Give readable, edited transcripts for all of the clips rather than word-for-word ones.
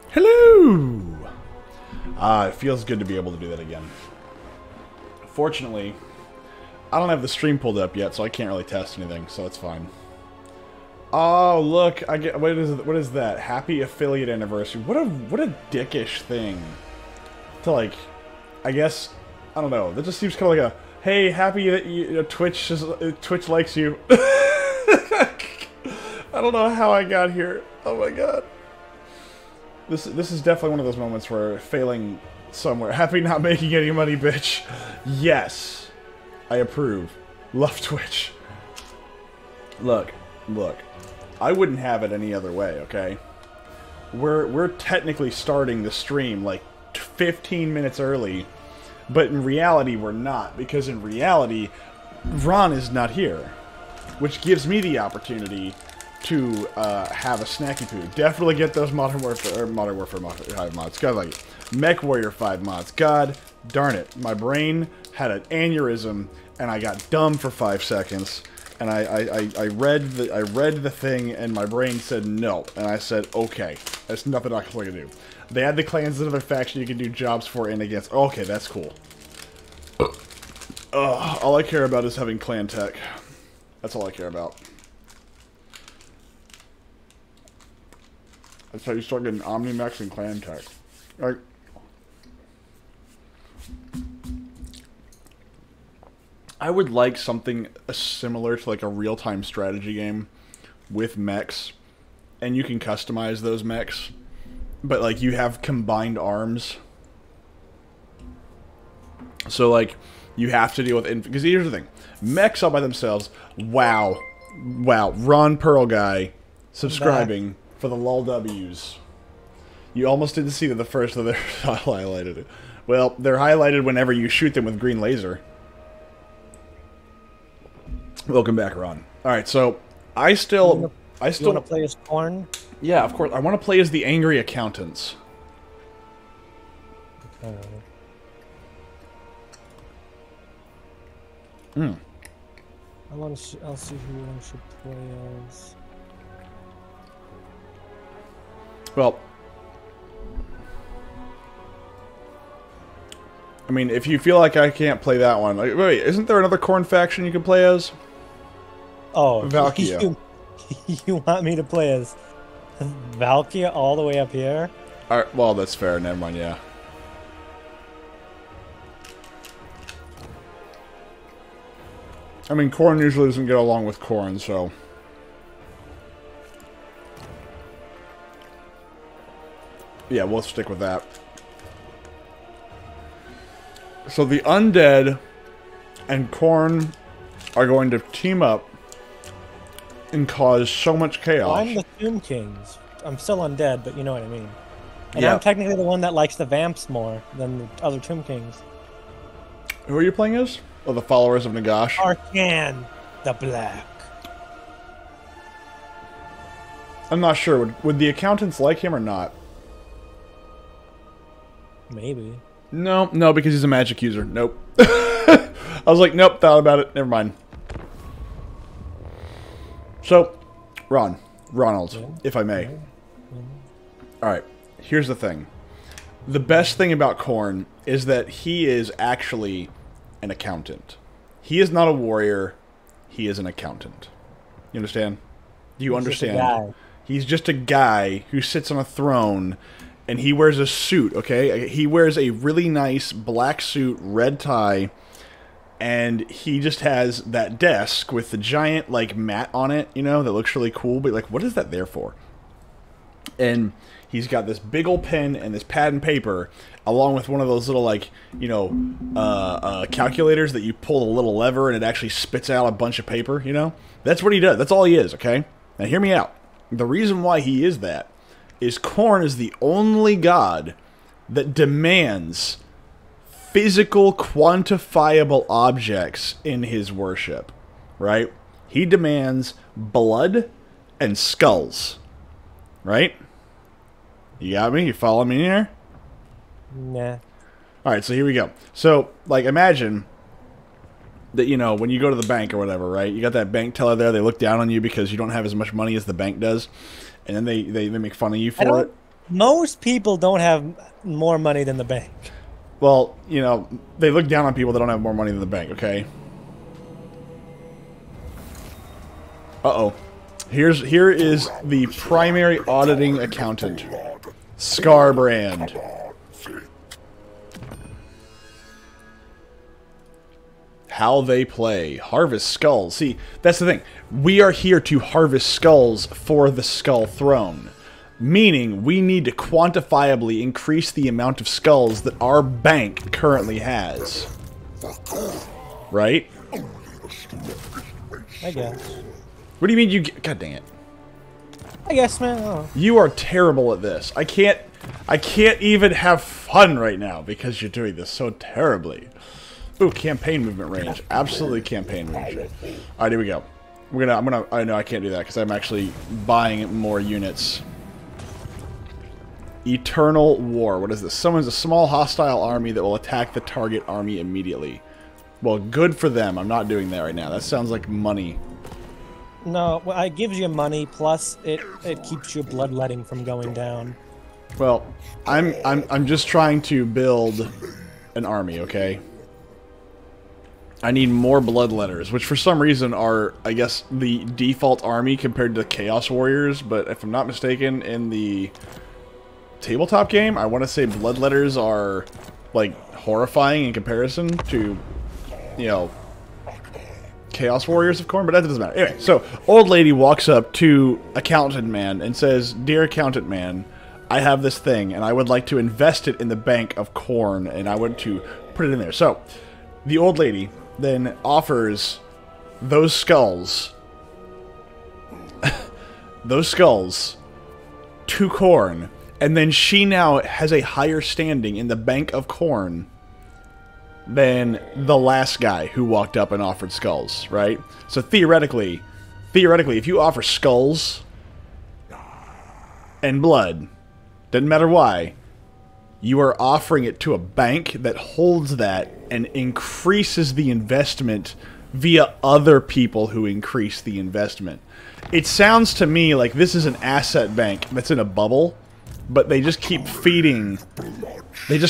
Hello! It feels good to be able to do that again. Fortunately, I don't have the stream pulled up yet, so I can't really test anything, so it's fine. Oh, look, I get what is that? Happy affiliate anniversary. What a dickish thing. To like, I guess, I don't know. That just seems kind of like a, hey, happy that Twitch likes you. I don't know how I got here. Oh my god. This is definitely one of those moments where failing somewhere. Happy not making any money, bitch. Yes. I approve. Love Twitch. Look. I wouldn't have it any other way, okay? We're technically starting the stream like 15 minutes early, but in reality we're not, because in reality Ron is not here, which gives me the opportunity to have a snacky poo. Definitely get those Modern Warfare mods. God, like Mech Warrior 5 mods. God darn it, my brain had an aneurysm and I got dumb for 5 seconds. And I read the thing, and my brain said no, and I said okay. There's nothing I can do. They add the clans another faction you can do jobs for and against. Okay, that's cool. All I care about is having clan tech. That's all I care about. That's how you start getting Omnimax and clan tech. Like, I would like something similar to like a real-time strategy game with mechs, and you can customize those mechs, but like you have combined arms. So like you have to deal with, because here's the thing, mechs all by themselves. Wow, Ron Pearl guy subscribing for the lol W's. You almost didn't see that the first of their highlighted it. Well, they're highlighted whenever you shoot them with green laser. Welcome back, Ron. Alright, so I still You want to play as Corn? Yeah, of course. I want to play as the angry accountants. Okay. I'll see who I should play as. Well, I mean, if you feel like I can't play that one, like, wait, isn't there another Corn faction you can play as? Oh, Valkia. You want me to play as Valkia all the way up here? Alright, well, that's fair. Never mind, yeah. I mean, Corn usually doesn't get along with Corn, so... yeah, we'll stick with that. So the Undead and Corn are going to team up and cause so much chaos. Well, I'm the Tomb Kings. I'm still undead, but you know what I mean. And Yeah. I'm technically the one that likes the Vamps more than the other Tomb Kings. Who are you playing as? Oh, the followers of Nagash. Arcan the Black. I'm not sure. Would the accountants like him or not? Maybe. No, because he's a magic user. Nope. I was like, nope, thought about it. Never mind. So, Ronald, if I may. Alright, here's the thing. The best thing about Corn is that he is actually an accountant. He is not a warrior. He is an accountant. You understand? Do you understand? He's just a guy who sits on a throne, and he wears a suit, okay? He wears a really nice black suit, red tie, and he just has that desk with the giant, like, mat on it, you know, that looks really cool, but, like, what is that there for? And he's got this big old pen and this pad and paper, along with one of those little, like, you know, calculators that you pull a little lever and it actually spits out a bunch of paper, you know? That's what he does. That's all he is, okay? Now, hear me out. The reason why he is that is Corn is the only god that demands physical, quantifiable objects in his worship, right? He demands blood and skulls, right? You got me? You follow me here? Nah. Alright, so here we go. So, like, imagine that, you know, when you go to the bank or whatever, right? You got that bank teller there, they look down on you because you don't have as much money as the bank does, and then they make fun of you for it. Most people don't have more money than the bank. Well, you know, they look down on people that don't have more money than the bank, okay? Uh-oh. Here is the primary auditing accountant. Scarbrand. How they play. Harvest skulls. See, that's the thing. We are here to harvest skulls for the Skull Throne. Meaning, we need to quantifiably increase the amount of skulls that our bank currently has. Right? I guess. What do you mean you get... God dang it. I guess, man. Oh. You are terrible at this. I can't even have fun right now because you're doing this so terribly. Ooh, campaign movement range. Absolutely campaign range. Alright, here we go. I know I can't do that because I'm actually buying more units. Eternal War. What is this? Summons a small hostile army that will attack the target army immediately. Well, good for them. I'm not doing that right now. That sounds like money. No, well, it gives you money, plus it keeps your bloodletting from going down. Well, I'm just trying to build an army, okay? I need more bloodletters, which for some reason are, I guess, the default army compared to Chaos Warriors, but if I'm not mistaken, in the tabletop game, I want to say bloodletters are, like, horrifying in comparison to, you know, Chaos Warriors of Khorne, but that doesn't matter. Anyway, so, old lady walks up to Accountant Man and says, "Dear Accountant Man, I have this thing, and I would like to invest it in the Bank of Khorne, and I want to put it in there." So, the old lady then offers those skulls, to Khorne, and then she now has a higher standing in the Bank of Khorne than the last guy who walked up and offered skulls, right? So theoretically, if you offer skulls and blood, doesn't matter why, you are offering it to a bank that holds that and increases the investment via other people who increase the investment. It sounds to me like this is an asset bank that's in a bubble, but they just keep feeding the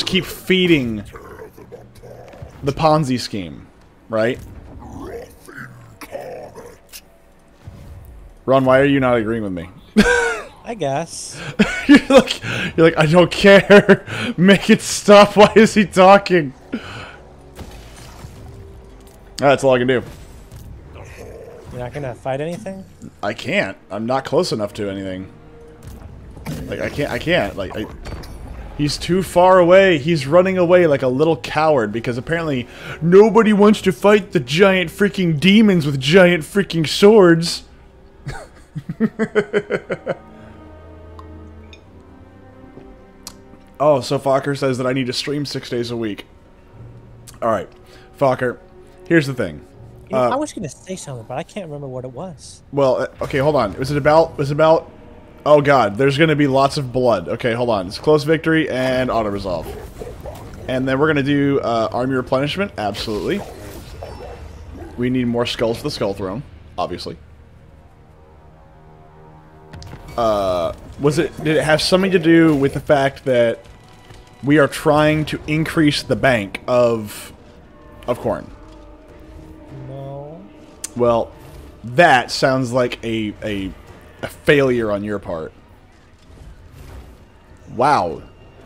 Ponzi scheme, right? Ron, why are you not agreeing with me? I guess. you're like, I don't care. Make it stop. Why is he talking? That's all I can do. You're not gonna fight anything? I can't. I'm not close enough to anything. Like, I can't. Like, he's too far away. He's running away like a little coward because apparently nobody wants to fight the giant freaking demons with giant freaking swords. Oh, so Fokker says that I need to stream 6 days a week. Alright. Fokker, here's the thing. You know, I was gonna say something, but I can't remember what it was. Well, okay, hold on. Was it about... Oh god, there's gonna be lots of blood. Okay, hold on. It's close victory and auto-resolve. And then we're gonna do army replenishment. Absolutely. We need more skulls for the Skull Throne, obviously. Did it have something to do with the fact that we are trying to increase the bank of Khorne? No. Well, that sounds like a failure on your part. Wow.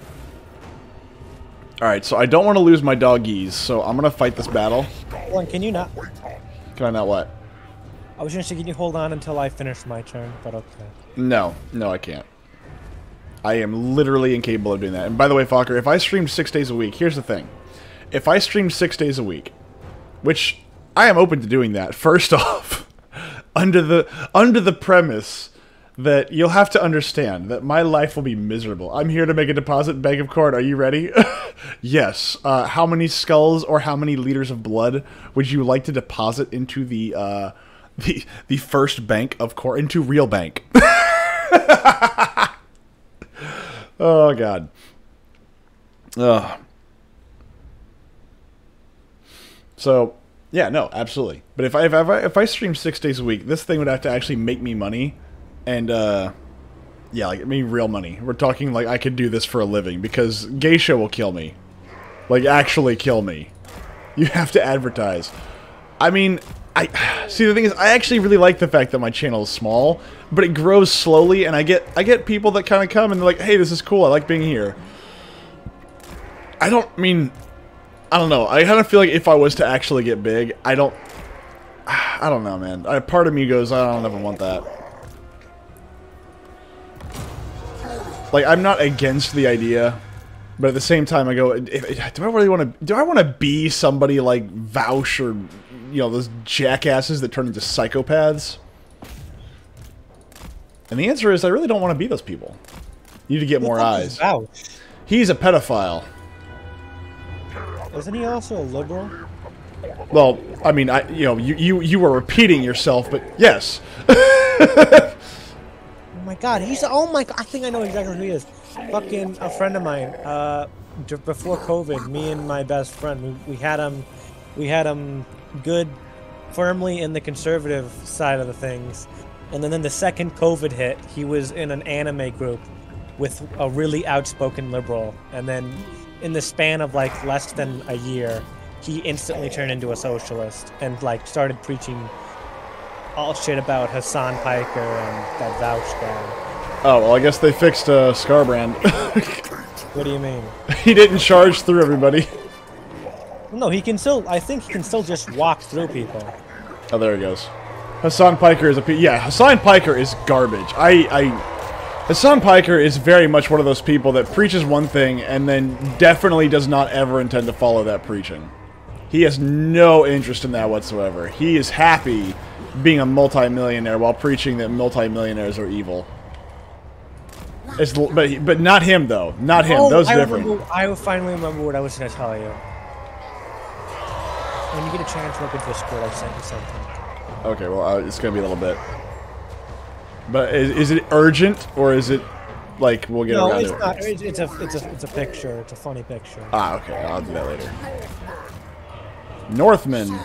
Alright, so I don't want to lose my doggies, so I'm going to fight this battle. Hold on, can you not? Can I not what? I was gonna say, can you hold on until I finish my turn, but okay. No, I can't. I am literally incapable of doing that. And by the way, Fokker, if I streamed 6 days a week, here's the thing. If I streamed 6 days a week, which I am open to doing that, first off, under the premise that you'll have to understand that my life will be miserable. I'm here to make a deposit in Bank of Khorne. Are you ready? Yes. How many skulls or how many liters of blood would you like to deposit into the first Bank of Khorne, into real bank? Oh god. Ugh. So yeah, no, absolutely. But if I stream 6 days a week, this thing would have to actually make me money, and Yeah, like, I mean, real money. We're talking like I could do this for a living, because Geisha will kill me. Like, actually kill me. You have to advertise. I mean, see, the thing is, I actually really like the fact that my channel is small, but it grows slowly, and I get people that kind of come and they're like, hey, this is cool, I like being here. I don't know. I kind of feel like if I was to actually get big, I don't know, man. Part of me goes, I don't ever want that. Like, I'm not against the idea, but at the same time, I go, do I really want to? Do I want to be somebody like Vouch or, you know, those jackasses that turn into psychopaths? And the answer is, I really don't want to be those people. You need to get more eyes. Vouch? He's a pedophile. Isn't he also a liberal? Well, I mean, you were repeating yourself, but yes. Oh my god, oh my god, I think I know exactly who he is. Fucking a friend of mine, before COVID, me and my best friend, we had him good, firmly in the conservative side of the things. And then the second COVID hit, he was in an anime group with a really outspoken liberal. And then in the span of like less than a year, he instantly turned into a socialist and like started preaching all shit about Hassan Piker and that Vouch guy. Oh, well, I guess they fixed Scarbrand. What do you mean? He didn't charge through everybody. No, he can still, I think he can still just walk through people. Oh, there he goes. Hassan Piker is yeah, Hassan Piker is garbage. Hassan Piker is very much one of those people that preaches one thing and then definitely does not ever intend to follow that preaching. He has no interest in that whatsoever. He is happy being a multimillionaire while preaching that multimillionaires are evil. But not him, though. Not him. Those different. I finally remember what I was going to tell you. When you get a chance, look at Discord. I sent you something. Okay, well, it's going to be a little bit. But is it urgent, or is it like we'll get around to it? No, it's not. It's a picture. It's a funny picture. Ah, okay. I'll do that later. Northman.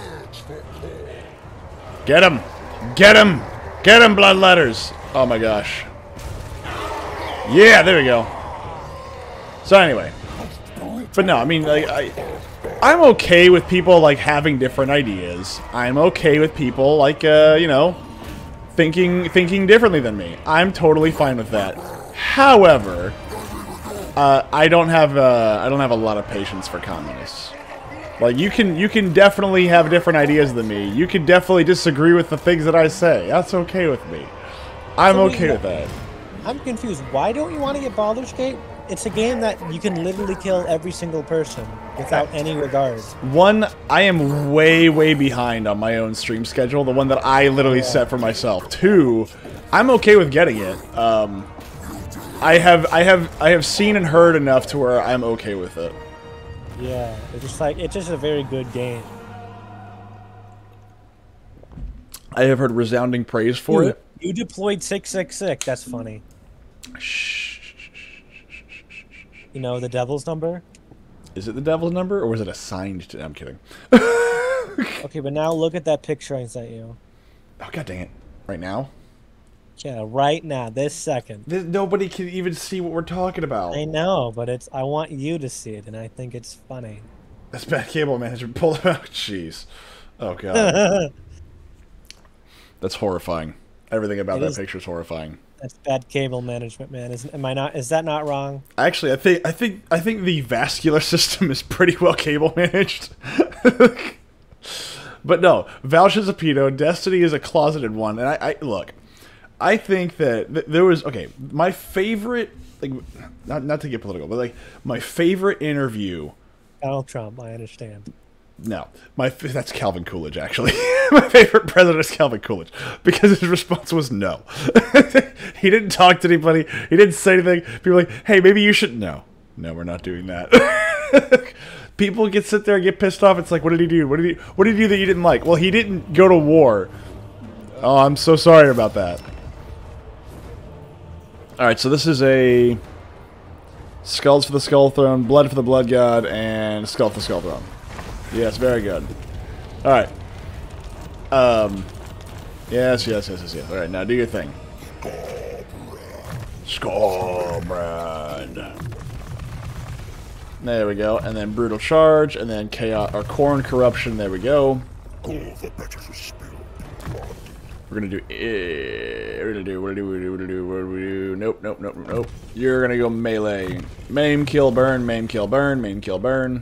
Get him! Get him! Get him, bloodletters! Oh my gosh. Yeah, there we go. So anyway. But no, I mean, like, I'm okay with people, like, having different ideas. I'm okay with people, like, you know, thinking differently than me. I'm totally fine with that. However, I don't have a lot of patience for communists. Like, you can definitely have different ideas than me. You can definitely disagree with the things that I say. That's okay with me. I'm okay with that. I'm confused. Why don't you want to get Baldur's Gate? It's a game that you can literally kill every single person without any regard. One, I am way behind on my own stream schedule, the one that I literally set for myself. Two, I'm okay with getting it. I have seen and heard enough to where I'm okay with it. Yeah, it's just a very good game. I have heard resounding praise for it. You deployed 666. That's funny. Shh. You know the devil's number? Is it the devil's number, or was it assigned to... I'm kidding. Okay, but now look at that picture I sent you. Oh, god dang it. Right now? Yeah, right now, this second. Nobody can even see what we're talking about. I know, but I want you to see it, and I think it's funny. That's bad cable management. Pull it out. Jeez. Oh, god. That's horrifying. Everything about that picture is horrifying. That's bad cable management, man. Is that not wrong? Actually, I think the vascular system is pretty well cable managed. But no, Vouch is a pedo. Destiny is a closeted one. And I look, I think that there was my favorite, like, not to get political, but like my favorite interview. Donald Trump, I understand. No, that's Calvin Coolidge, actually. My favorite president is Calvin Coolidge, because his response was no. He didn't talk to anybody. He didn't say anything. People were like, hey, maybe you should... No, we're not doing that. People sit there and get pissed off. It's like, what did he do? What did he do that you didn't like? Well, he didn't go to war. Oh, I'm so sorry about that. Alright, so this is a... Skulls for the Skull Throne, Blood for the Blood God, and Skull for the Skull Throne. Yes, very good. Alright. Yes. Alright, now do your thing. Skullbrand. There we go. And then Brutal Charge, and then Chaos, or Corn Corruption. There we go. We're gonna do. We're gonna do. What do we do? Nope. You're gonna go melee. Maim, kill, burn. Maim, kill, burn. Maim, kill, burn.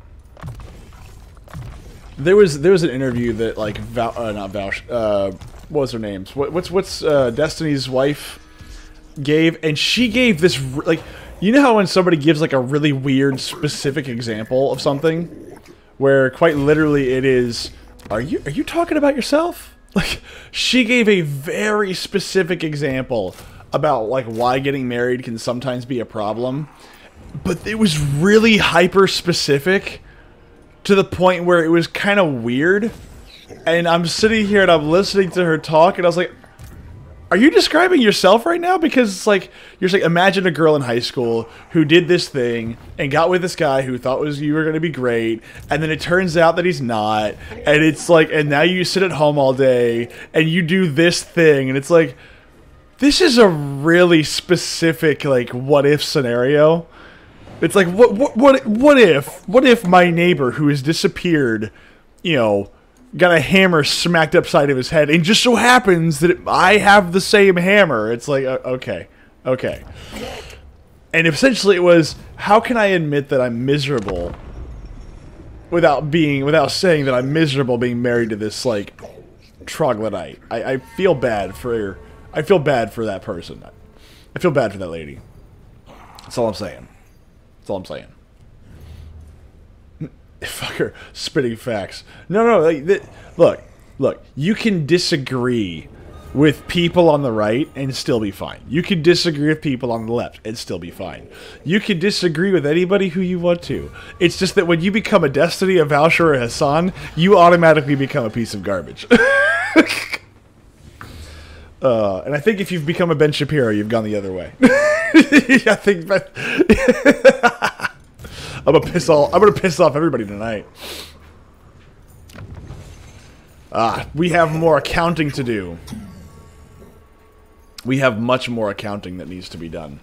There was an interview that like not Vouch. What was her name? What's Destiny's wife gave, and she gave this like, you know how when somebody gives like a really weird specific example of something, where quite literally it is, are you talking about yourself? Like, she gave a very specific example about like why getting married can sometimes be a problem, but it was really hyper specific to the point where it was kind of weird. And I'm sitting here and I'm listening to her talk, and I was like, are you describing yourself right now? Because it's like, you're just like, imagine a girl in high school who did this thing and got with this guy who thought you were going to be great, and then it turns out that he's not, and it's like, and now you sit at home all day and you do this thing, and it's like, this is a really specific like what if scenario. It's like, what if my neighbor who has disappeared, you know, got a hammer smacked upside of his head, and just so happens that I have the same hammer. It's like, okay. And essentially it was, how can I admit that I'm miserable without saying that I'm miserable being married to this, like, troglodyte. I feel bad for that person. I feel bad for that lady. That's all I'm saying. Fucker, spitting facts. No, like, look. You can disagree with people on the right and still be fine. You can disagree with people on the left and still be fine. You can disagree with anybody who you want to. It's just that when you become a Destiny, a Voucher, or a Hassan, you automatically become a piece of garbage. And I think if you've become a Ben Shapiro, you've gone the other way. I think that... I'm gonna piss off everybody tonight. We have more accounting to do. We have much more accounting that needs to be done.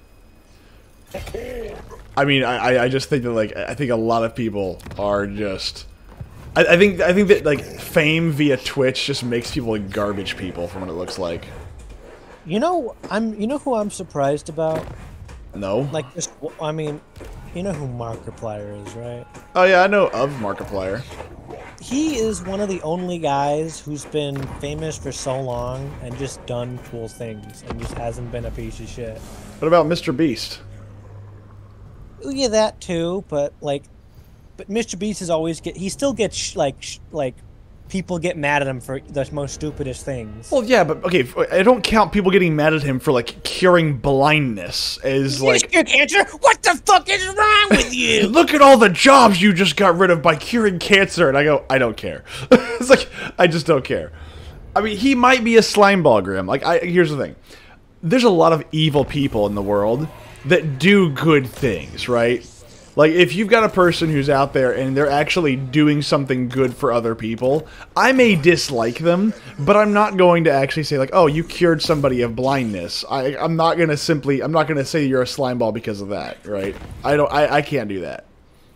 I mean, I just think that, like, I think a lot of people are just... I think that, like, fame via Twitch just makes people like garbage people from what it looks like. You know who I'm surprised about? No. Like, just, I mean... You know who Markiplier is, right? Oh yeah, I know of Markiplier. He is one of the only guys who's been famous for so long and just done cool things and just hasn't been a piece of shit. What about Mr. Beast? Yeah, that too, but Mr. Beast is always he still gets like people get mad at him for the most stupidest things. Well, yeah, but okay, I don't count people getting mad at him for like curing blindness as like cure cancer. What the fuck is wrong with you? Look at all the jobs you just got rid of by curing cancer, and I go, I don't care. It's like, I just don't care. I mean, he might be a slimeball, Grim. Like, here's the thing: there's a lot of evil people in the world that do good things, right? Like, if you've got a person who's out there and they're actually doing something good for other people, I may dislike them, but I'm not going to actually say, like, oh, you cured somebody of blindness. I'm not going to say you're a slimeball because of that, right? I can't do that.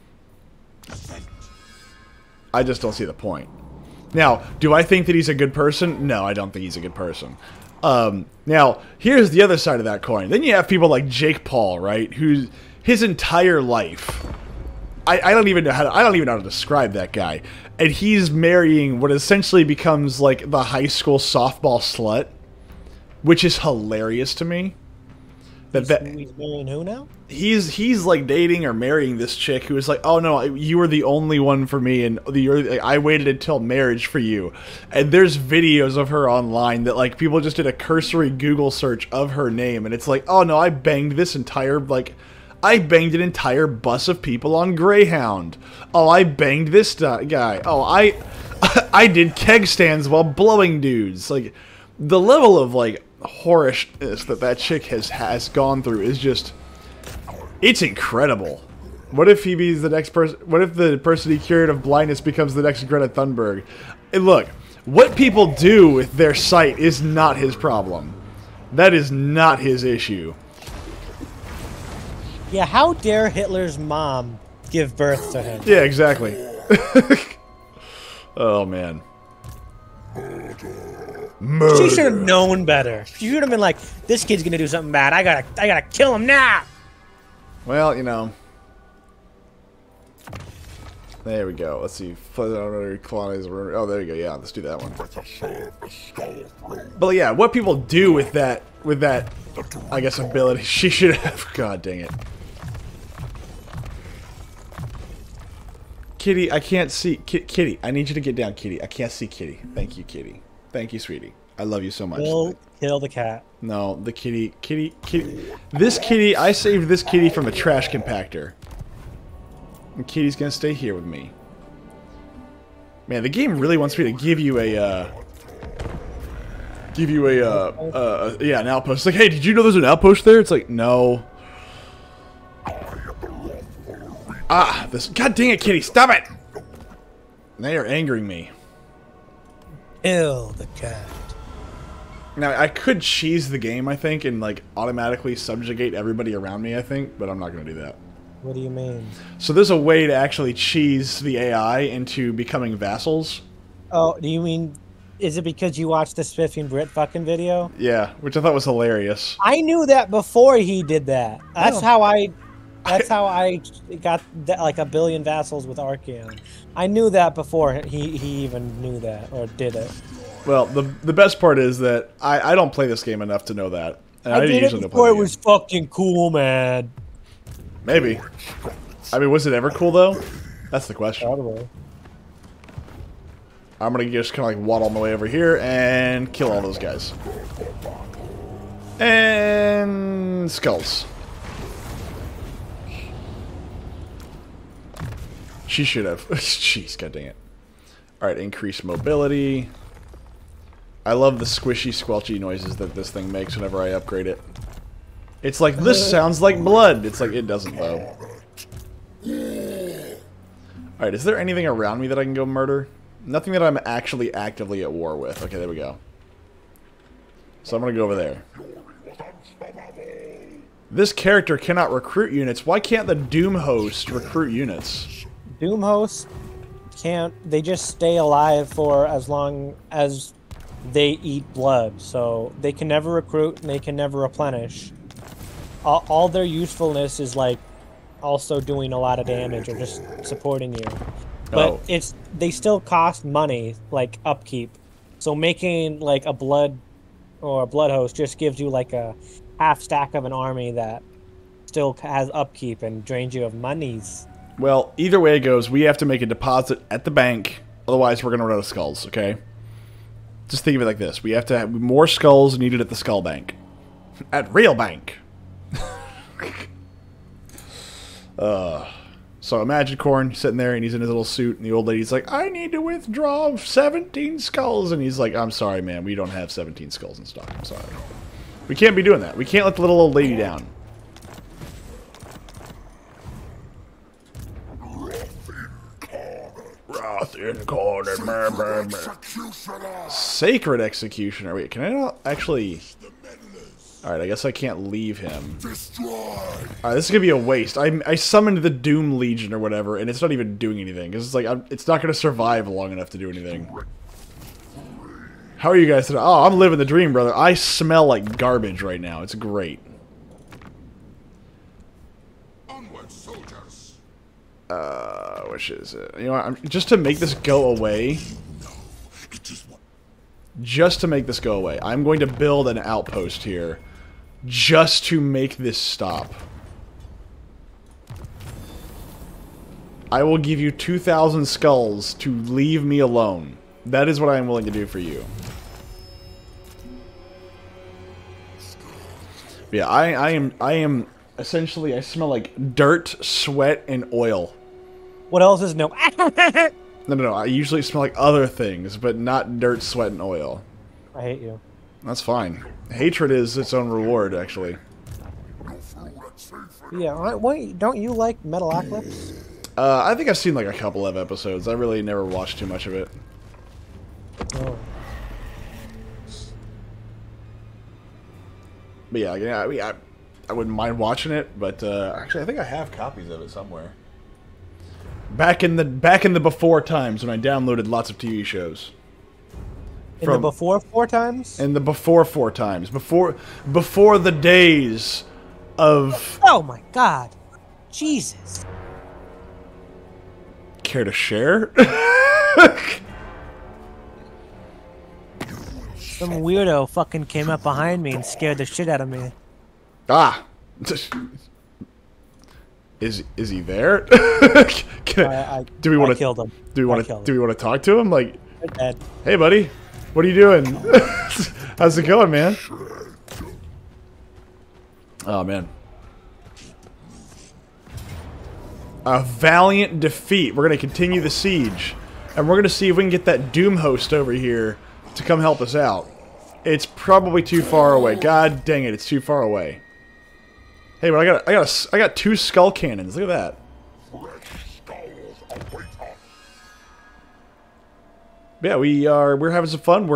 I just don't see the point. Now, do I think that he's a good person? No, I don't think he's a good person. Now, here's the other side of that coin. Then you have people like Jake Paul, right? His entire life, I don't even know how to describe that guy, and he's marrying what essentially becomes like the high school softball slut, which is hilarious to me. He's marrying who now? He's like dating or marrying this chick who is like, oh no, you were the only one for me, and I waited until marriage for you. And there's videos of her online that like people just did a cursory Google search of her name, and it's like, oh no, I banged an entire bus of people on Greyhound. Oh, I banged this guy. Oh, I did keg stands while blowing dudes. Like, the level of like whorishness that chick has gone through is just, it's incredible. What if he be the next person? What if the person he cured of blindness becomes the next Greta Thunberg? And look, what people do with their sight is not his problem. That is not his issue. Yeah, how dare Hitler's mom give birth to him? Yeah, exactly. Oh, man. Murder. She should have known better. She should have been like, this kid's gonna do something bad. I gotta kill him now. Well, you know. There we go. Let's see. Oh, there you go. Yeah, let's do that one. But yeah, what people do with that, I guess, ability, she should have. God dang it. Kitty, I can't see. Kitty, I need you to get down, Kitty. I can't see Kitty. Thank you, Kitty. Thank you, sweetie. I love you so much. Kill the cat. No, the kitty. This kitty, I saved this kitty from a trash compactor. And Kitty's gonna stay here with me. Man, the game really wants me to give you a, yeah, an outpost. It's like, hey, did you know there's an outpost there? It's like, no. Ah, this, god dang it, Kitty, stop it! They are angering me. Kill the cat. Now, I could cheese the game, I think, and, like, automatically subjugate everybody around me, I think, but I'm not going to do that. What do you mean? So there's a way to actually cheese the AI into becoming vassals. Oh, do you mean... Is it because you watched the Spiffy and Brit fucking video? Yeah, which I thought was hilarious. I knew that before he did that. That's how I got like 1 billion vassals with Archeon. I knew that before he even knew that or did it. Well, the best part is that I don't play this game enough to know that. And I did it before it was fucking cool, man. Maybe. I mean, was it ever cool, though? That's the question. Probably. I'm gonna just kind of like waddle my way over here and kill all those guys. And skulls. She should have. Jeez, god dang it. Alright, increase mobility. I love the squishy, squelchy noises that this thing makes whenever I upgrade it. It's like, this sounds like blood. It's like, it doesn't, though. Alright, is there anything around me that I can go murder? Nothing that I'm actually actively at war with. Okay, there we go. So I'm gonna go over there. This character cannot recruit units. Why can't the Doom host recruit units? Doom hosts can't. They just stay alive for as long as they eat blood. So they can never recruit and they can never replenish. All their usefulness is like also doing a lot of damage or just supporting you. But they still cost money, like upkeep. So making like a blood or a blood host just gives you like a half stack of an army that still has upkeep and drains you of monies. Well, either way it goes, we have to make a deposit at the bank. Otherwise, we're going to run out of skulls, okay? Just think of it like this. We have to have more skulls needed at the skull bank. At real bank. So imagine Korn sitting there and he's in his little suit and the old lady's like, I need to withdraw 17 skulls. And he's like, I'm sorry, man. We don't have 17 skulls in stock. I'm sorry. We can't be doing that. We can't let the little old lady down. Wrath incarnate. Sacred Executioner. Wait, can I not actually... Alright, I guess I can't leave him. Alright, this is gonna be a waste. I summoned the Doom Legion or whatever, and it's not even doing anything. Because it's like, it's not gonna survive long enough to do anything. How are you guys today? Oh, I'm living the dream, brother. I smell like garbage right now. It's great. Which is it? You know what? Just to make this go away... Just to make this go away, I'm going to build an outpost here. Just to make this stop. I will give you 2,000 skulls to leave me alone. That is what I am willing to do for you. Yeah, I am essentially, I smell like dirt, sweat, and oil. What else is no? No. I usually smell like other things, but not dirt, sweat, and oil. I hate you. That's fine. Hatred is its own reward, actually. Yeah, wait, don't you like Metalocalypse? I think I've seen like a couple of episodes. I really never watched too much of it. Oh. But yeah, I wouldn't mind watching it. But actually, I think I have copies of it somewhere. Back in the before times when I downloaded lots of TV shows. In the before 4 times? In the before 4 times. Before the days of... Oh my god. Jesus. Care to share? Some weirdo fucking came up behind me and scared the shit out of me. Ah. Is he there? Do we want to kill him? Do we want to talk to him? Like, dead. Hey, buddy, what are you doing? How's it going, man? Oh man, a valiant defeat. We're gonna continue the siege, and we're gonna see if we can get that Doom host over here to come help us out. It's probably too far away. God dang it, it's too far away. Hey, but I got 2 skull cannons. Look at that. Yeah, we're having some fun.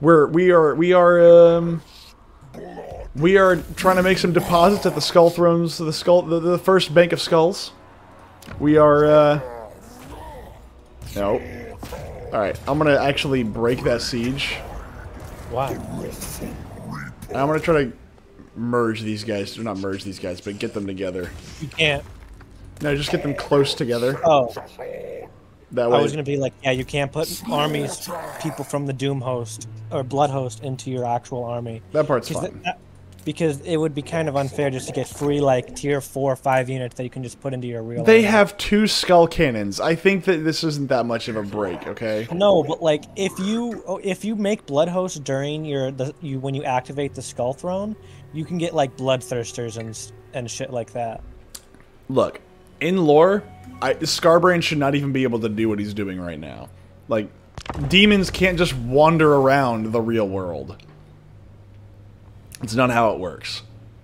We are trying to make some deposits at the Skull Thrones, the first bank of skulls. We are no. All right, I'm gonna actually break that siege. Why? I'm gonna try to merge these guys, not merge these guys, but get them together. You can't. No, just get them close together. Oh. That way. I was gonna be like, yeah, you can't put armies, people from the Doom host or Blood host into your actual army. That part's fine. Because it would be kind of unfair just to get free like tier 4 or 5 units that you can just put into your real. They army. have 2 skull cannons. I think that this isn't that much of a break, okay? No, but like if you make Blood host during when you activate the Skull Throne, you can get like Bloodthirsters and shit like that. Look, in lore, Scarbrain should not even be able to do what he's doing right now. Like, demons can't just wander around the real world. It's not how it works.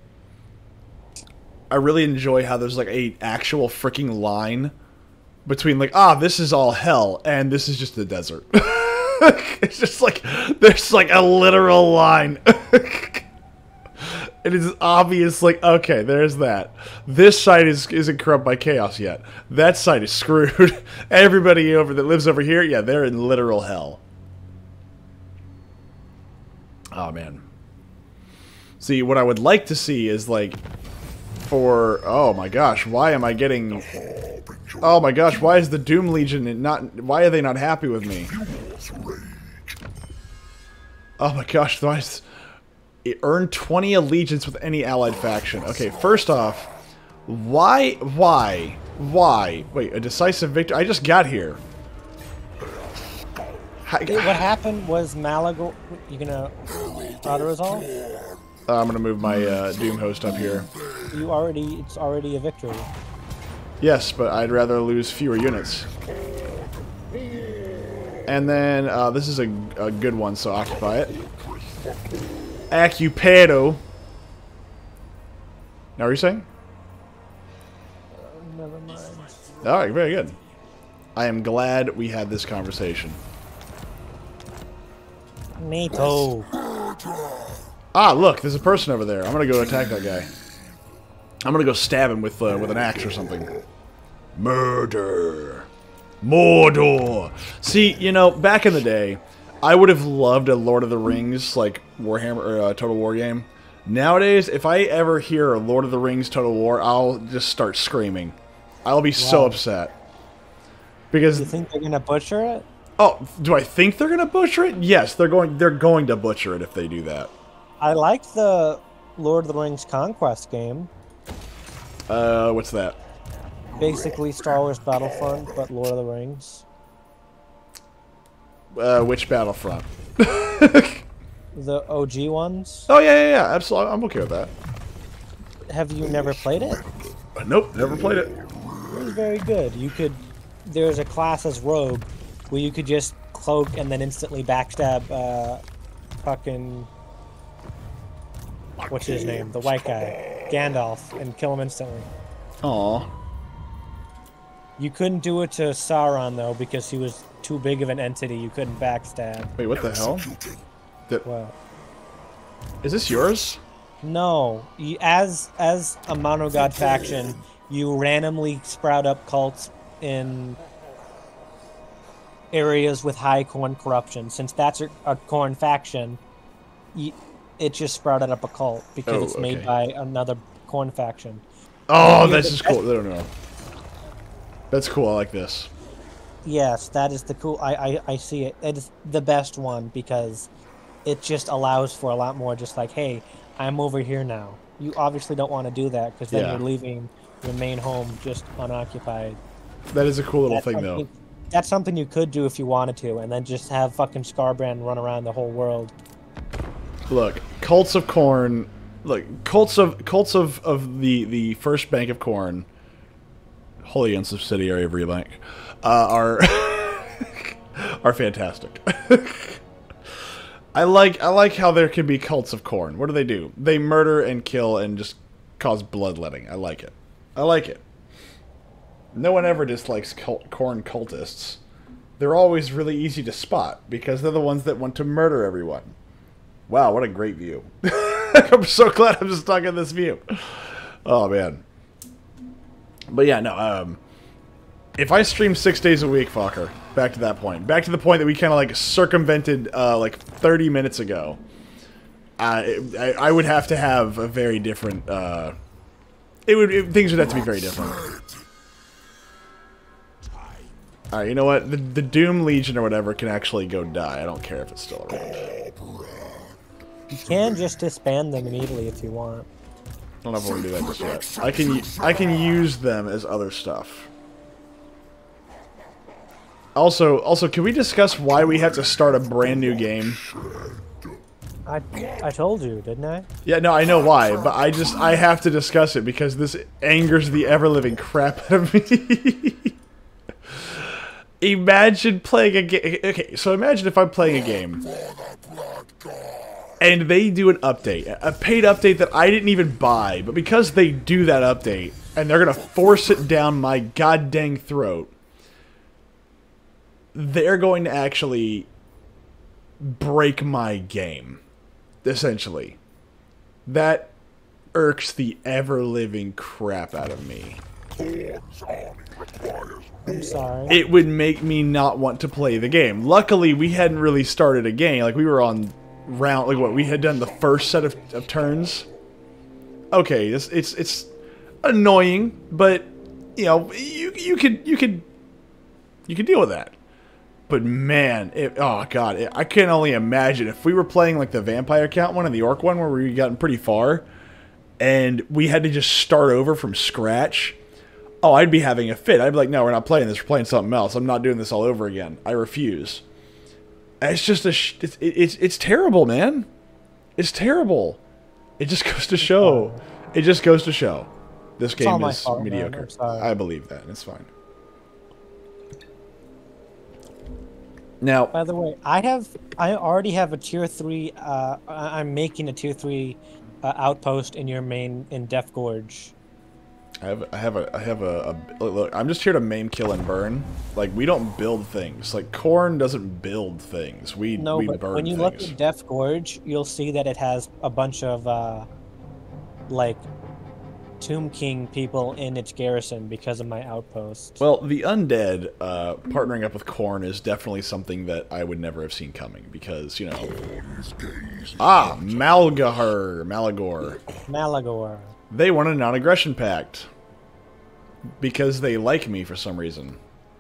I really enjoy how there's like a actual freaking line between like, this is all hell, and this is just the desert. It's just like, there's like a literal line. It is obvious, like, okay, there's that. This side isn't corrupt by chaos yet. That side is screwed. Everybody that lives over here, yeah, they're in literal hell. Oh, man. See, what I would like to see is, like, oh my gosh, why am I getting... Oh my gosh, why is the Doom Legion why are they not happy with me? Oh my gosh, why is... It earned 20 allegiance with any allied faction. Okay, first off, why? Wait, a decisive victory? I just got here. What happened was Malagor... You gonna auto-resolve? I'm gonna move my Doom host up here. It's already a victory. Yes, but I'd rather lose fewer units. And then, this is a good one, so occupy it. Occupado. Now, what are you saying? Never mind. Alright, very good. I am glad we had this conversation. NATO. Ah, look, there's a person over there. I'm gonna go attack that guy. I'm gonna go stab him with an axe or something. Murder. Mordor. See, you know, back in the day, I would have loved a Lord of the Rings, like, Warhammer, or Total War game. Nowadays, if I ever hear a Lord of the Rings Total War, I'll just start screaming. I'll be so upset. Because... You think they're gonna butcher it? Oh, do I think they're gonna butcher it? Yes, they're going to butcher it if they do that. I liked the Lord of the Rings Conquest game. What's that? Basically Star Wars Battlefront, but Lord of the Rings. Which Battlefront? The OG ones? Oh, yeah, absolutely. I'm okay with that. Have you never played it? Nope, never played it. It was very good. There's a class as Rogue where you could just cloak and then instantly backstab, fucking... What's his name? The white guy. Gandalf, and kill him instantly. Aww. You couldn't do it to Sauron, though, because he was too big of an entity. You couldn't backstab. Wait, what the hell? What? Is this yours? No, as a monogod faction, you randomly sprout up cults in areas with high corn corruption. Since that's a corn faction, it just sprouted up a cult because Oh, it's made okay. by another corn faction. Oh, You're this the is best- cool. I don't know. That's cool. I like this. Yes, that is the cool. I see it. It is the best one because it just allows for a lot more. Just like, hey, I'm over here now. You obviously don't want to do that because then Yeah. you're leaving your main home just unoccupied. That is a cool little That's thing, though. something, that's something you could do if you wanted to, and then just have fucking Scarbrand run around the whole world. Look, cults of corn. Look, cults of the first bank of corn, wholly owned subsidiary of Rebank, are are fantastic. I like how there can be cults of corn. What do? They murder and kill and just cause bloodletting. I like it. I like it. No one ever dislikes corn cultists. They're always really easy to spot because they're the ones that want to murder everyone. Wow, what a great view. I'm so glad I'm stuck in this view. Oh, man. But yeah, no, if I stream 6 days a week, fucker, back to that point. Back to the point that we kind of, like, circumvented, like, 30 minutes ago. I would have to have a very different, things would have to be very different. Alright, you know what? The Doom Legion or whatever can actually go die. I don't care if it's still around. You can just disband them immediately if you want. I don't know if I want to do that just yet. I can use them as other stuff. Also, can we discuss why we have to start a brand new game? I told you, didn't I? Yeah, no, I know why, but I have to discuss it because this angers the ever-living crap out of me. Imagine playing a game. Okay, so imagine if I'm playing a game and they do an update, a paid update that I didn't even buy, but because they do that update and they're gonna force it down my goddamn throat, they're going to actually break my game, essentially. That irks the ever-living crap out of me. I'm sorry. It would make me not want to play the game. Luckily, we hadn't really started a game. Like, we were on round, like, what, we had done the first set of turns? Okay, it's annoying, but, you know, you could deal with that. But man, oh god, I can only imagine if we were playing like the vampire count one and the orc one where we gotten pretty far, and we had to just start over from scratch. Oh, I'd be having a fit. I'd be like, no, we're not playing this. We're playing something else. I'm not doing this all over again. I refuse. It's just it's terrible, man. It's terrible. It just goes to show. It just goes to show. This game is mediocre. I believe that. It's fine. Now, by the way, I already have a tier 3. I'm making a tier 3 outpost in your main in Death Gorge. I have a look. I'm just here to maim, kill, and burn. Like, we don't build things. Like, Korn doesn't build things. We burn things. When you look at Death Gorge, you'll see that it has a bunch of like Tomb King people in its garrison because of my outpost. Well, the undead partnering up with Korn is definitely something that I would never have seen coming because, you know. Ah, Malagor. They want a non-aggression pact because they like me for some reason.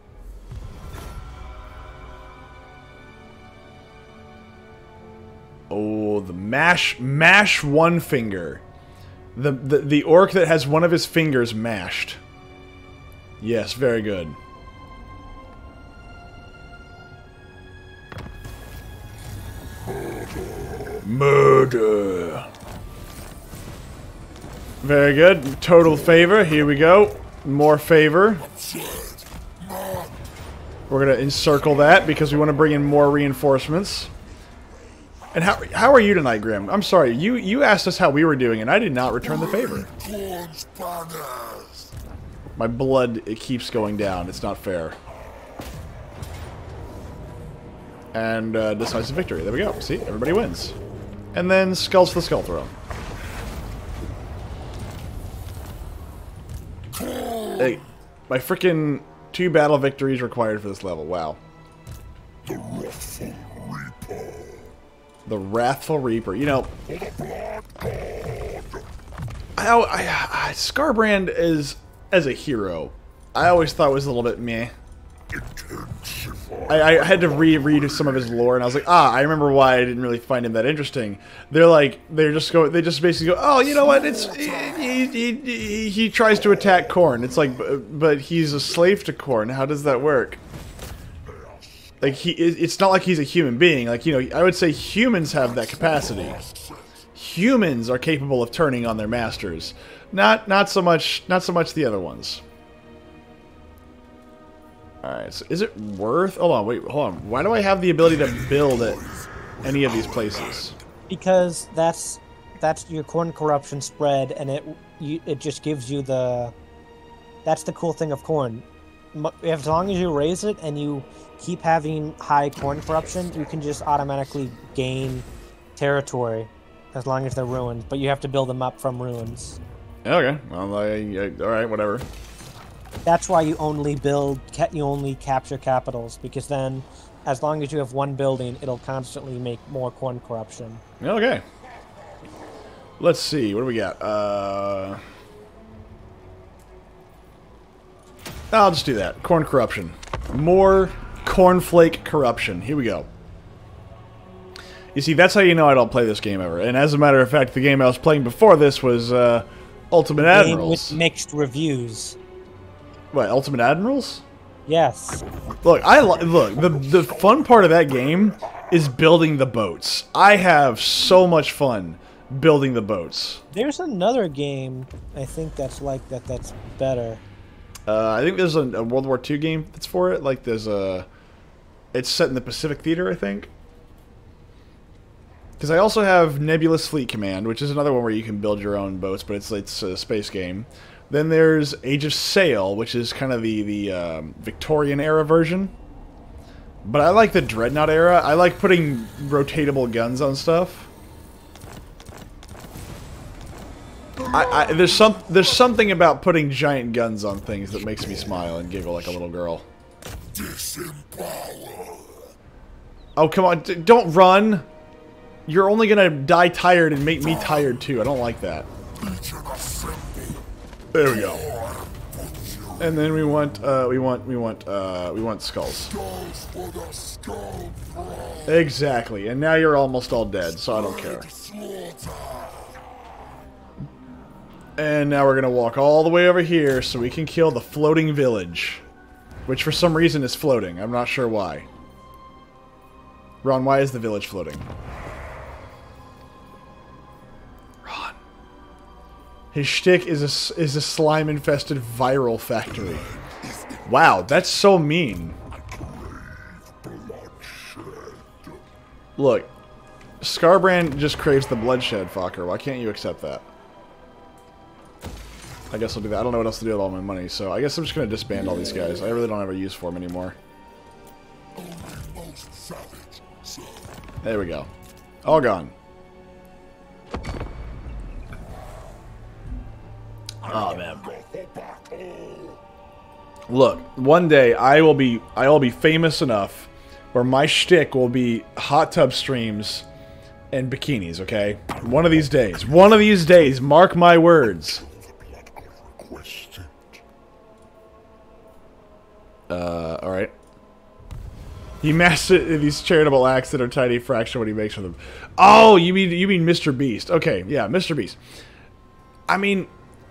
Oh, the mash one finger. The orc that has one of his fingers mashed. Yes, very good. Murder. Very good. Total favor. Here we go. More favor. We're going to encircle that because we want to bring in more reinforcements. And how are you tonight, Grim? I'm sorry. You asked us how we were doing, and I did not return the favor. My blood, it keeps going down. It's not fair. And decisive victory. There we go. See? Everybody wins. And then skulls for the skull throw. Hey, my freaking 2 battle victories required for this level. Wow. The Wrathful Reaper. You know, Scarbrand is, as a hero, I always thought was a little bit meh. I had to reread some of his lore, and I was like, I remember why I didn't really find him that interesting. They just basically go, oh, you know what? He tries to attack Khorne. It's like, but he's a slave to Khorne. How does that work? Like it's not like he's a human being. Like, you know, I would say humans have that capacity. Humans are capable of turning on their masters. Not so much the other ones. Alright, so is it worth... Hold on. Why do I have the ability to build at any of these places? Because that's your Khorne corruption spread, and it just gives you the... That's the cool thing of Khorne. As long as you raise it and you keep having high Khorne corruption, you can just automatically gain territory as long as they're ruined. But you have to build them up from ruins. Okay, well, alright, whatever. That's why you only capture capitals, because then, as long as you have one building, it'll constantly make more Khorne corruption. Okay. Let's see, what do we got? I'll just do that. Khorne corruption. More cornflake corruption. Here we go. You see, that's how you know I don't play this game ever. And as a matter of fact, the game I was playing before this was Ultimate Admirals. With mixed reviews. What, Ultimate Admirals? Yes. Look, the fun part of that game is building the boats. I have so much fun building the boats. There's another game, I think that's like that. That's better. I think there's a World War II game that's for it. Like there's a, it's set in the Pacific Theater, I think. Because I also have Nebulous Fleet Command, which is another one where you can build your own boats, but it's a space game. Then there's Age of Sail, which is kind of the Victorian era version. But I like the Dreadnought era. I like putting rotatable guns on stuff. There's something about putting giant guns on things that makes me smile and giggle like a little girl. Oh, come on, don't run! You're only gonna die tired and make me tired too. I don't like that. There we go. And then we want skulls. Exactly. And now you're almost all dead, so I don't care. And now we're gonna walk all the way over here so we can kill the floating village, which for some reason is floating. I'm not sure why. Ron, why is the village floating? His shtick is a slime-infested viral factory. Wow, that's so mean. Look, Scarbrand just craves the bloodshed, fucker. Why can't you accept that? I guess I'll do that. I don't know what else to do with all my money, so I guess I'm just going to disband all these guys. I really don't have a use for them anymore. There we go. All gone. Oh man. Look, one day I will be famous enough where my shtick will be hot tub streams and bikinis, okay? One of these days. One of these days, mark my words. Alright. He mastered these charitable acts that are tiny fraction what he makes for them. Oh, you mean Mr. Beast. Okay, yeah, Mr. Beast. I mean,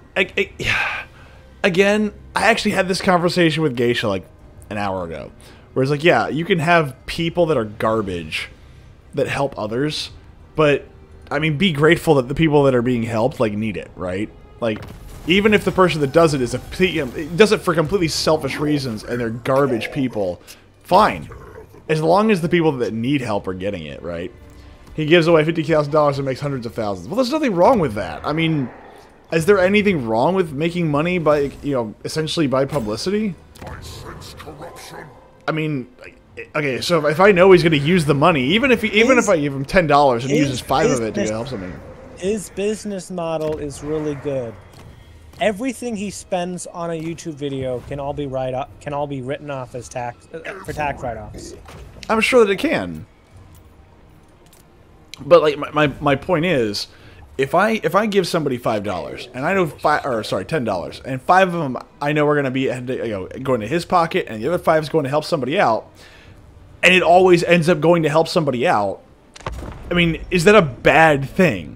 again, I actually had this conversation with Geisha like an hour ago. Where it's like, yeah, you can have people that are garbage that help others, but, I mean, be grateful that the people that are being helped, like, need it, right? Like, even if the person that does it is does it for completely selfish reasons and they're garbage people, fine. As long as the people that need help are getting it, right? He gives away $50,000 and makes hundreds of thousands. Well, there's nothing wrong with that. I mean, is there anything wrong with making money by, you know, essentially by publicity? I mean, okay, so if I know he's going to use the money, even if I give him $10 and he uses 5 of it to help something. His business model is really good. everything he spends on a YouTube video can all be written off as tax for tax write-offs. I'm sure that it can. But like my point is, if I give somebody $5 and I know $10 and 5 of them I know are going to be going to his pocket and the other 5 is going to help somebody out, and it always ends up going to help somebody out. I mean, is that a bad thing?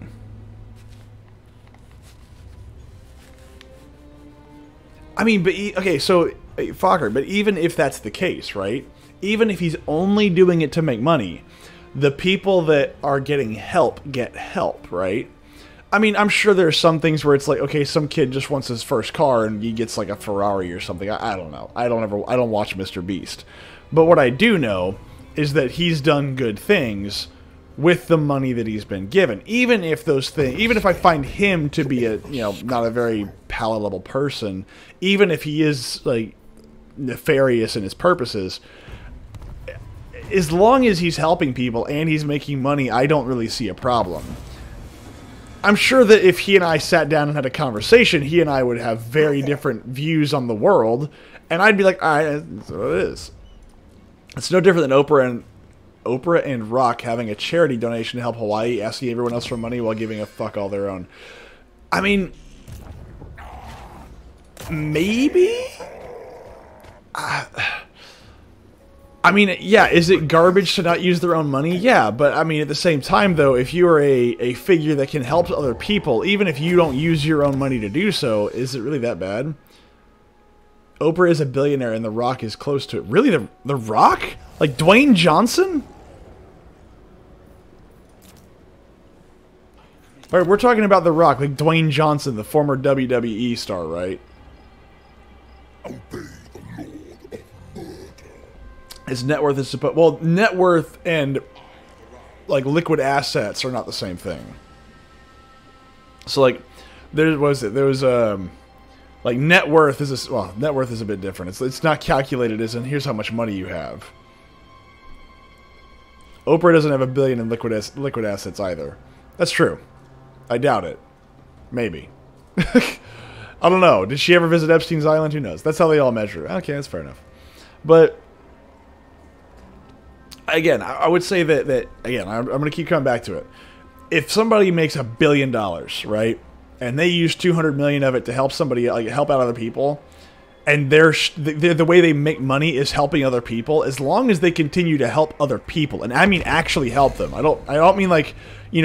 I mean, but okay, so Fokker, but even if that's the case, right? Even if he's only doing it to make money, the people that are getting help get help, right? I mean, I'm sure there's some things where it's like, okay, some kid just wants his first car and he gets like a Ferrari or something. I don't know. I don't watch Mr. Beast. But what I do know is that he's done good things with the money that he's been given. Even if I find him to be a, not a very palatable person, even if he is like nefarious in his purposes, as long as he's helping people and he's making money, I don't really see a problem. I'm sure that if he and I sat down and had a conversation, he and I would have very different views on the world, and I'd be like, all right, that's what it is. It's no different than Oprah and Rock having a charity donation to help Hawaii, asking everyone else for money while giving a fuck all their own. I mean, maybe? I mean, yeah, is it garbage to not use their own money? Yeah, but I mean, at the same time, though, if you are a figure that can help other people, even if you don't use your own money to do so, is it really that bad? Oprah is a billionaire and The Rock is close to it. Really, The Rock? Like Dwayne Johnson? All right, we're talking about The Rock, like Dwayne Johnson, the former WWE star, right? His net worth is supposed... Well, net worth and, like, liquid assets are not the same thing. So, like, there was... like, net worth is net worth is a bit different. It's not calculated as in, here's how much money you have. Oprah doesn't have $1 billion in liquid assets either. That's true. I doubt it. Maybe. I don't know. Did she ever visit Epstein's Island? Who knows? That's how they all measure. Okay, that's fair enough. But... again, I would say that again, I'm going to keep coming back to it. If somebody makes $1 billion, right, and they use 200 million of it to help somebody, like help out other people, and the way they make money is helping other people, as long as they continue to help other people, and I mean actually help them. I don't mean like,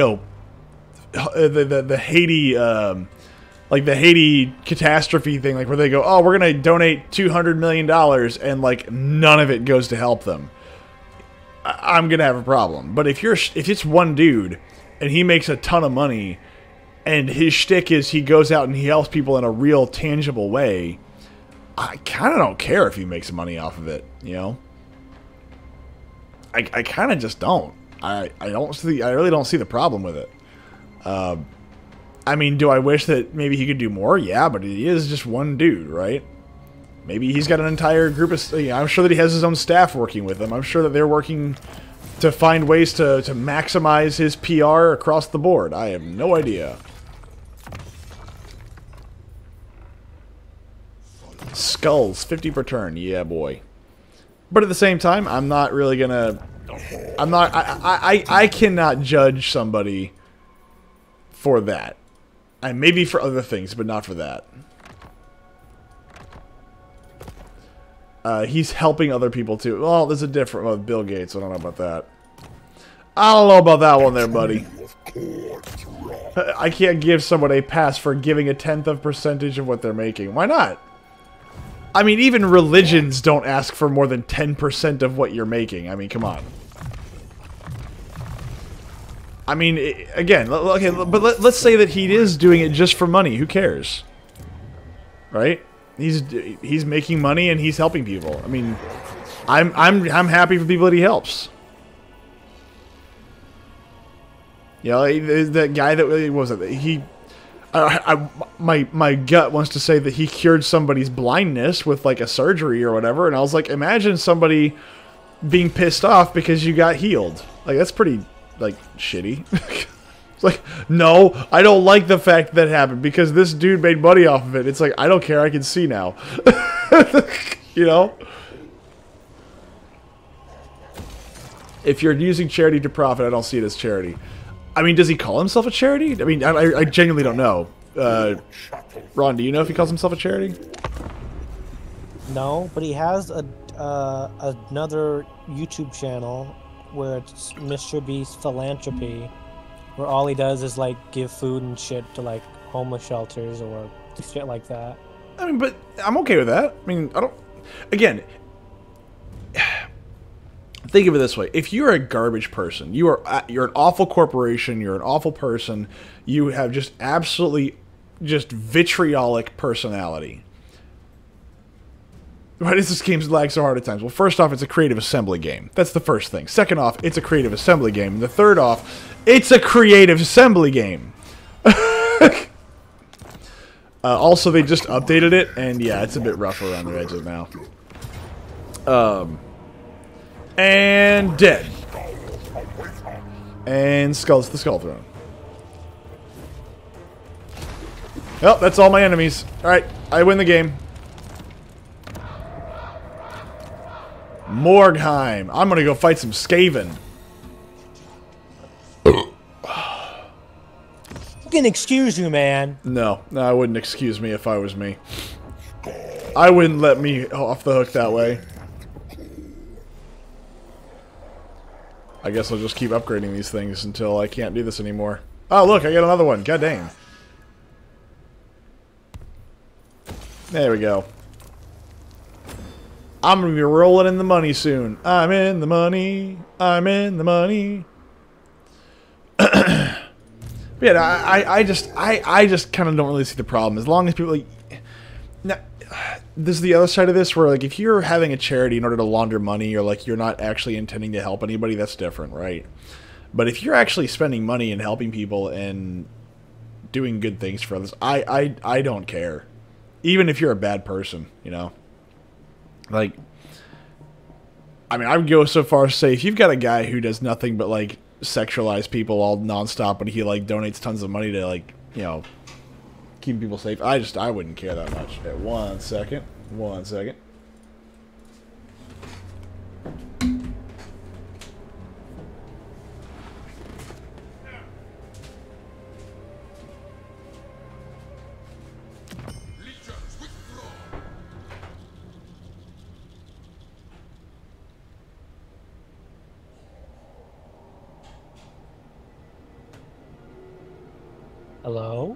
the Haiti like the Haiti catastrophe thing, like where they go, oh, we're going to donate $200 million and like none of it goes to help them. I'm gonna have a problem. But if it's one dude and he makes a ton of money and his shtick is he goes out and he helps people in a real tangible way, I kind of don't care if he makes money off of it. I kind of just don't. I really don't see the problem with it. I mean, do I wish that maybe he could do more? Yeah, but he is just one dude, right? Maybe he's got an entire group of... I'm sure that he has his own staff working with him. I'm sure that they're working to find ways to maximize his PR across the board. I have no idea. Skulls, 50 per turn. Yeah, boy. But at the same time, I'm not really gonna... I cannot judge somebody for that. And maybe for other things, but not for that. He's helping other people too. Well, there's a different... Well, Bill Gates, I don't know about that. I don't know about that one there, buddy. I can't give someone a pass for giving a 10th of percentage of what they're making. Why not? I mean, even religions don't ask for more than 10% of what you're making. I mean, come on. I mean, again, okay, but let's say that he is doing it just for money. Who cares? Right? He's making money and he's helping people. I mean, I'm happy for people that he helps. You know, that guy that what was it? My gut wants to say that he cured somebody's blindness with like a surgery or whatever, and I was like, imagine somebody being pissed off because you got healed. Like that's pretty like shitty. It's like, no, I don't like the fact that happened because this dude made money off of it. It's like, I don't care. I can see now. You know? If you're using charity to profit, I don't see it as charity. I mean, does he call himself a charity? I mean, I genuinely don't know. Ron, do you know if he calls himself a charity? No, but he has another YouTube channel where it's Mr. Beast Philanthropy, where all he does is like give food and shit to like homeless shelters or shit like that. I mean, but I'm okay with that. I mean, I don't. Again, think of it this way: if you're a garbage person, you're an awful corporation, you're an awful person, you have just absolutely just vitriolic personality. Why does this game lag so hard at times? Well, first off, it's a creative assembly game. That's the first thing. Second off, it's a creative assembly game. And the third off, it's a creative assembly game. Also, they just updated it, and yeah, it's a bit rough around the edges now. And dead. And the skull throne. Well, that's all my enemies. Alright, I win the game. Morgheim. I'm gonna go fight some Skaven. You can excuse you, man. No, I wouldn't excuse me if I was me. I wouldn't let me off the hook that way. I guess I'll just keep upgrading these things until I can't do this anymore. Oh, look, I got another one. God dang. There we go. I'm gonna be rolling in the money soon. I'm in the money. I'm in the money. Yeah, I just kind of don't really see the problem. As long as people like, now, this is the other side of this where like if you're having a charity in order to launder money or like you're not actually intending to help anybody, that's different, right? But if you're actually spending money and helping people and doing good things for others, I don't care. Even if you're a bad person, you know. Like, I mean, I would go so far as to say if you've got a guy who does nothing but like sexualize people all nonstop, but he like donates tons of money to like, you know, keep people safe, I wouldn't care that much. At one second. Hello?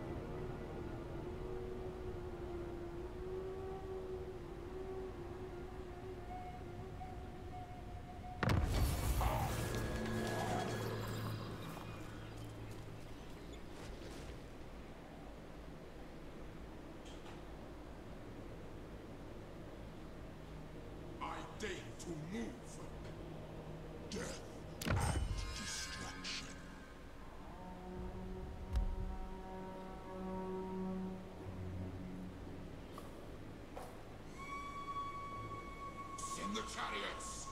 I deign to move. Death and destruction. Send the chariots.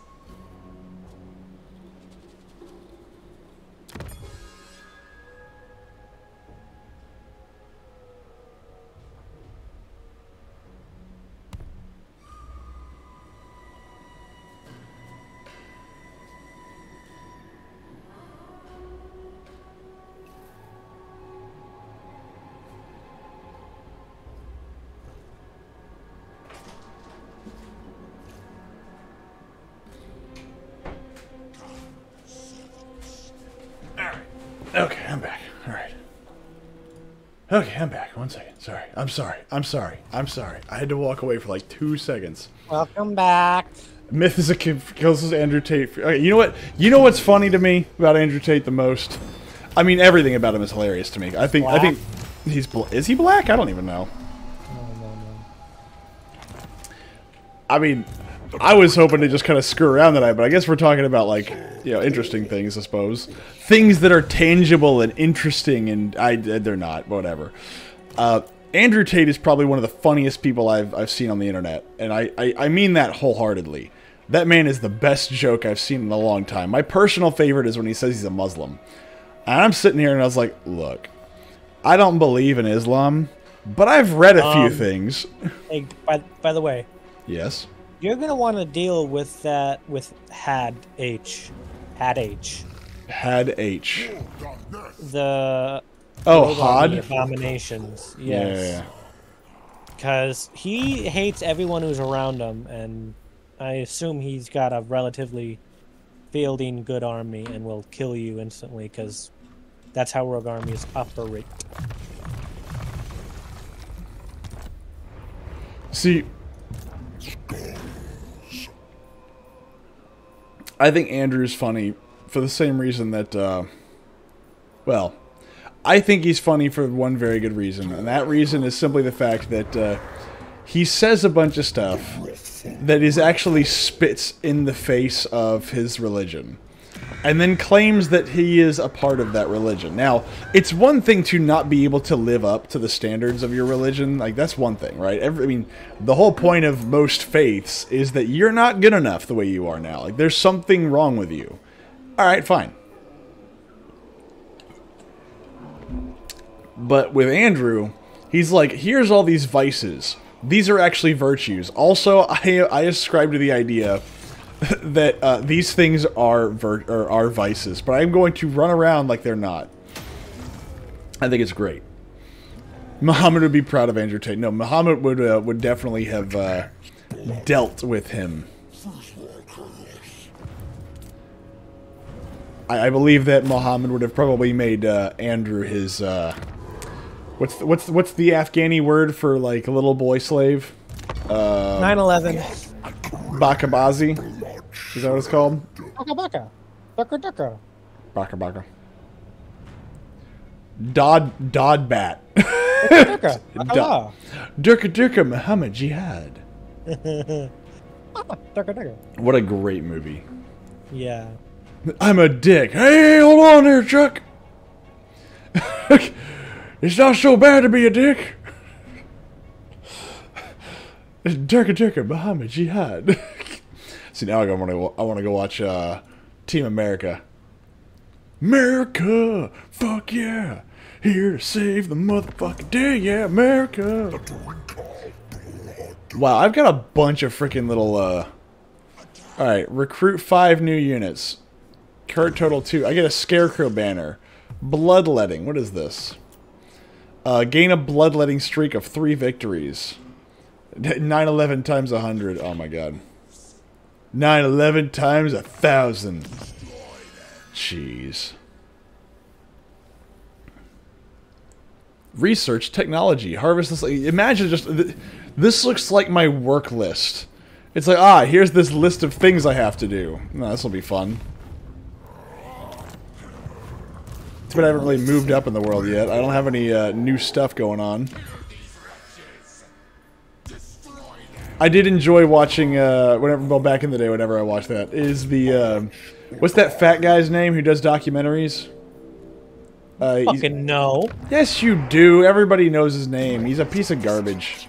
Okay, I'm back. Alright. Okay, I'm back. 1 second. Sorry. I'm sorry. I had to walk away for like 2 seconds. Welcome back. Myth is a kid kills Andrew Tate. Okay, you know what? You know what's funny to me about Andrew Tate the most? I mean, everything about him is hilarious to me. I think he's is he black? I don't even know. No. I mean, I was hoping to just kind of screw around tonight, but I guess we're talking about, like, you know, interesting things, I suppose. Things that are tangible and interesting, and they're not, whatever. Andrew Tate is probably one of the funniest people I've seen on the internet, and I mean that wholeheartedly. That man is the best joke I've seen in a long time. My personal favorite is when he says he's a Muslim. And I'm sitting here and I was like, look, I don't believe in Islam, but I've read a few things. Hey, by the way, Yes. you're gonna want to deal with that with Had H. Had H. The Oh, Road Had? Abominations. Yes. Yeah. Because he hates everyone who's around him, and I assume he's got a relatively fielding good army and will kill you instantly, because that's how rogue armies operate. See, I think Andrew's funny for the same reason that, well, I think he's funny for one very good reason, and that reason is simply the fact that he says a bunch of stuff that is actually spits in the face of his religion, and then claims that he is a part of that religion. Now, it's one thing to not be able to live up to the standards of your religion. Like, that's one thing, right? I mean, the whole point of most faiths is that you're not good enough the way you are now. Like, there's something wrong with you. Alright, fine. But with Andrew, he's like, here's all these vices. These are actually virtues. Also, I ascribe to the idea that these things are vices, but I'm going to run around like they're not. I think it's great. Muhammad would be proud of Andrew Tate. No, Muhammad would definitely have dealt with him. I believe that Muhammad would have probably made Andrew his what's the Afghani word for like a little boy slave? 9/11. Bakabazi. Is that what it's called? Baka baka. Ducker ducker. Baka baka. Dodd bat. Ducker. Baka. Durka Durka Muhammad Jihad. Ducker ducker. What a great movie. Yeah. I'm a dick. Hey, hold on there, Chuck. It's not so bad to be a dick. It's Durka Durka Muhammad Jihad. See, now I want to go watch Team America. America, fuck yeah, here to save the motherfucking day, yeah, America. Wow, I've got a bunch of freaking little. All right, recruit 5 new units. Current total 2. I get a Scarecrow banner. Bloodletting. What is this? Gain a bloodletting streak of 3 victories. 9/11 times 100. Oh my god. 9/11 times 1,000. Jeez. Research technology. Harvest this. Imagine just. This looks like my work list. It's like, here's this list of things I have to do. No, this will be fun. But I haven't really moved up in the world yet. I don't have any new stuff going on. I did enjoy watching, back in the day, whenever I watched that, is the, what's that fat guy's name who does documentaries? Fucking no. Yes, you do. Everybody knows his name. He's a piece of garbage.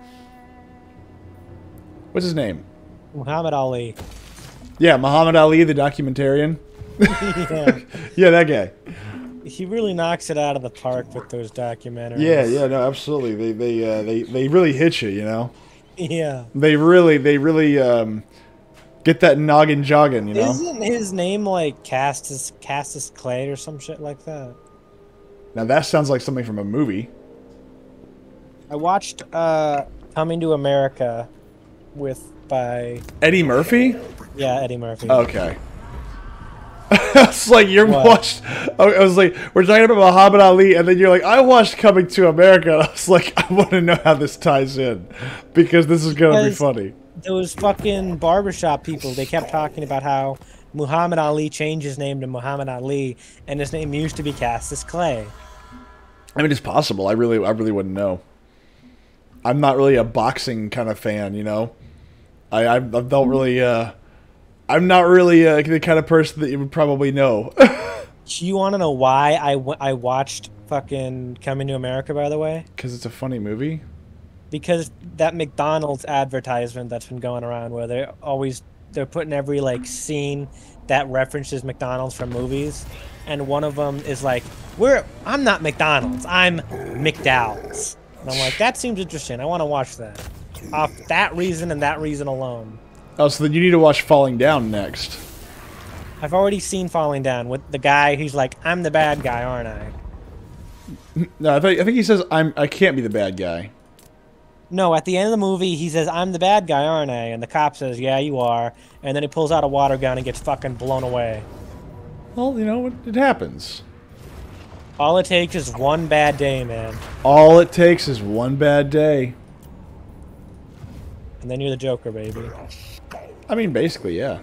What's his name? Muhammad Ali. Yeah, Muhammad Ali, the documentarian. Yeah. Yeah, that guy. He really knocks it out of the park with those documentaries. Yeah, no, absolutely. They really hit you, you know. Yeah. They really get that noggin jogging, you know. Isn't his name like Castus Clay or some shit like that? Now that sounds like something from a movie. I watched Coming to America by Eddie Murphy? Yeah, Eddie Murphy. Okay. It's like you're What? watched. I was like, we're talking about Muhammad Ali, and then you're like, I watched Coming to America. And I was like, I want to know how this ties in because this is gonna be Because funny. Those fucking barbershop people, they kept talking about how Muhammad Ali changed his name to Muhammad Ali, and his name used to be Cassius Clay. I mean, it's possible. I really wouldn't know. I'm not really a boxing kind of fan, you know. I don't really. I'm not really the kind of person that you would probably know. You want to know why I watched fucking Coming to America, by the way? Because it's a funny movie. Because that McDonald's advertisement that's been going around where they're putting every like scene that references McDonald's from movies, and one of them is like, I'm not McDonald's, I'm McDowell's. And I'm like, that seems interesting. I want to watch that. Off that reason and that reason alone. Oh, so then you need to watch Falling Down next. I've already seen Falling Down with the guy who's like, I'm the bad guy, aren't I? No, I think he says I can't be the bad guy. No, at the end of the movie, he says, I'm the bad guy, aren't I? And the cop says, yeah, you are. And then he pulls out a water gun and gets fucking blown away. Well, you know, it happens. All it takes is one bad day, man. All it takes is one bad day. And then you're the Joker, baby. I mean, basically, yeah.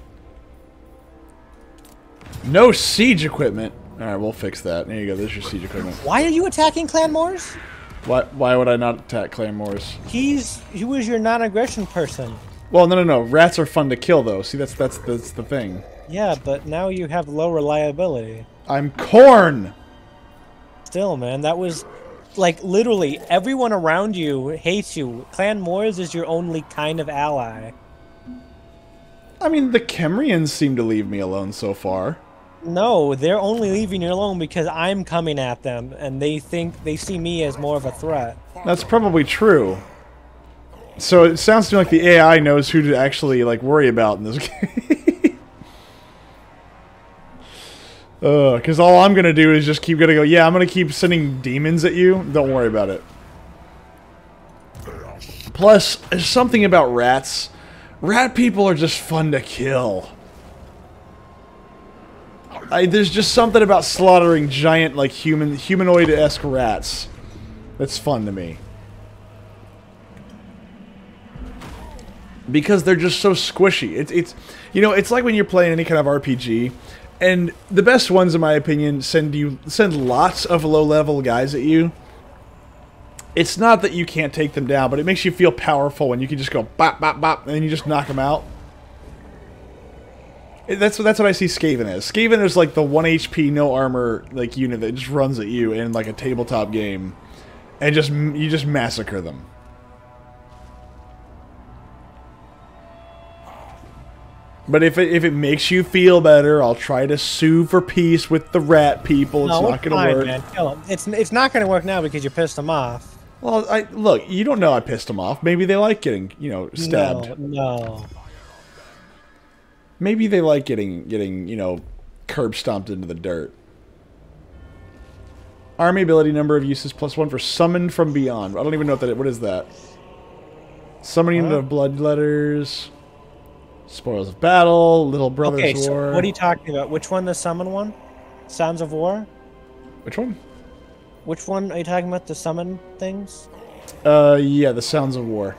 No siege equipment. Alright, we'll fix that. There you go, there's your siege equipment. Why are you attacking Clan Moors? Why would I not attack Claymores? He was your non-aggression person. Well, no. Rats are fun to kill, though. See, that's the thing. Yeah, but now you have low reliability. I'm corn! Still, man, that was... Like, literally, everyone around you hates you. Clan Moors is your only kind of ally. I mean, the Kemrians seem to leave me alone so far. No, they're only leaving you alone because I'm coming at them, and they see me as more of a threat. That's probably true. So it sounds to me like the AI knows who to actually, like, worry about in this game. Because all I'm gonna do is just keep gonna go, yeah, I'm gonna keep sending demons at you. Don't worry about it. Plus, there's something about rats. Rat people are just fun to kill. There's just something about slaughtering giant, like, humanoid-esque rats that's fun to me. Because they're just so squishy. It's you know, it's like when you're playing any kind of RPG, and the best ones, in my opinion, send lots of low-level guys at you. It's not that you can't take them down, but it makes you feel powerful when you can just go bop, bop, bop, and then you just knock them out. That's what I see Skaven as. Skaven is like the 1 HP, no armor, like, unit that just runs at you in, like, a tabletop game. And you just massacre them. But if it makes you feel better, I'll try to sue for peace with the rat people. It's not going to work. Man. Kill them. It's not going to work now because you pissed them off. Well, look, you don't know I pissed them off. Maybe they like getting, you know, stabbed. No. Maybe they like getting, you know, curb stomped into the dirt. Army ability number of uses +1 for summoned from beyond. I don't even know what is that. Summoning of bloodletters. Spoils of battle. Little Brothers Okay, so War. what are you talking about? Which one, the summon one? Sounds of War? Which one? Which one are you talking about, the summon things? Yeah, the Sounds of War.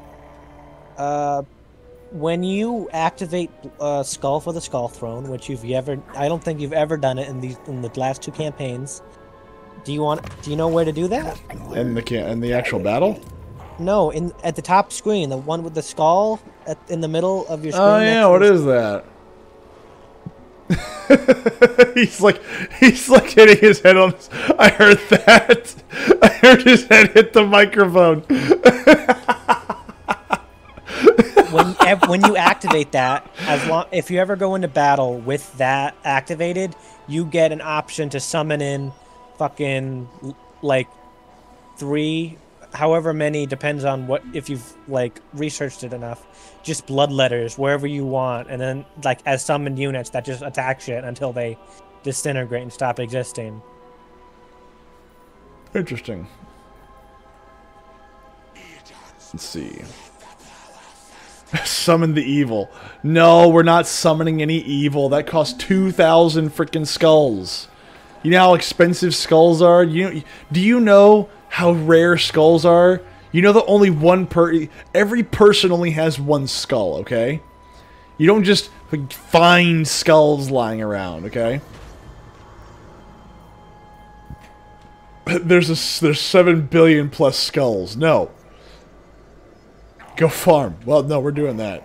When you activate Skull for the Skull Throne, which I don't think you've ever done it in the last 2 campaigns. Do you know where to do that? In the actual battle? No, at the top screen, the one with the skull in the middle of your screen. Oh yeah, what is that? he's like hitting his head on. I heard that. I heard his head hit the microphone. When you activate that, if you ever go into battle with that activated, you get an option to summon in fucking like 3, however many, depends on if you've like researched it enough, just bloodletters wherever you want, and then like as summoned units that just attack shit until they disintegrate and stop existing. Interesting. Let's see. Summon the evil. No, we're not summoning any evil. That costs 2,000 freaking skulls. You know how expensive skulls are? Do you know how rare skulls are? You know that only every person only has 1 skull, okay? You don't just find skulls lying around, okay? There's 7 billion plus skulls. No. Go farm. Well, no, we're doing that.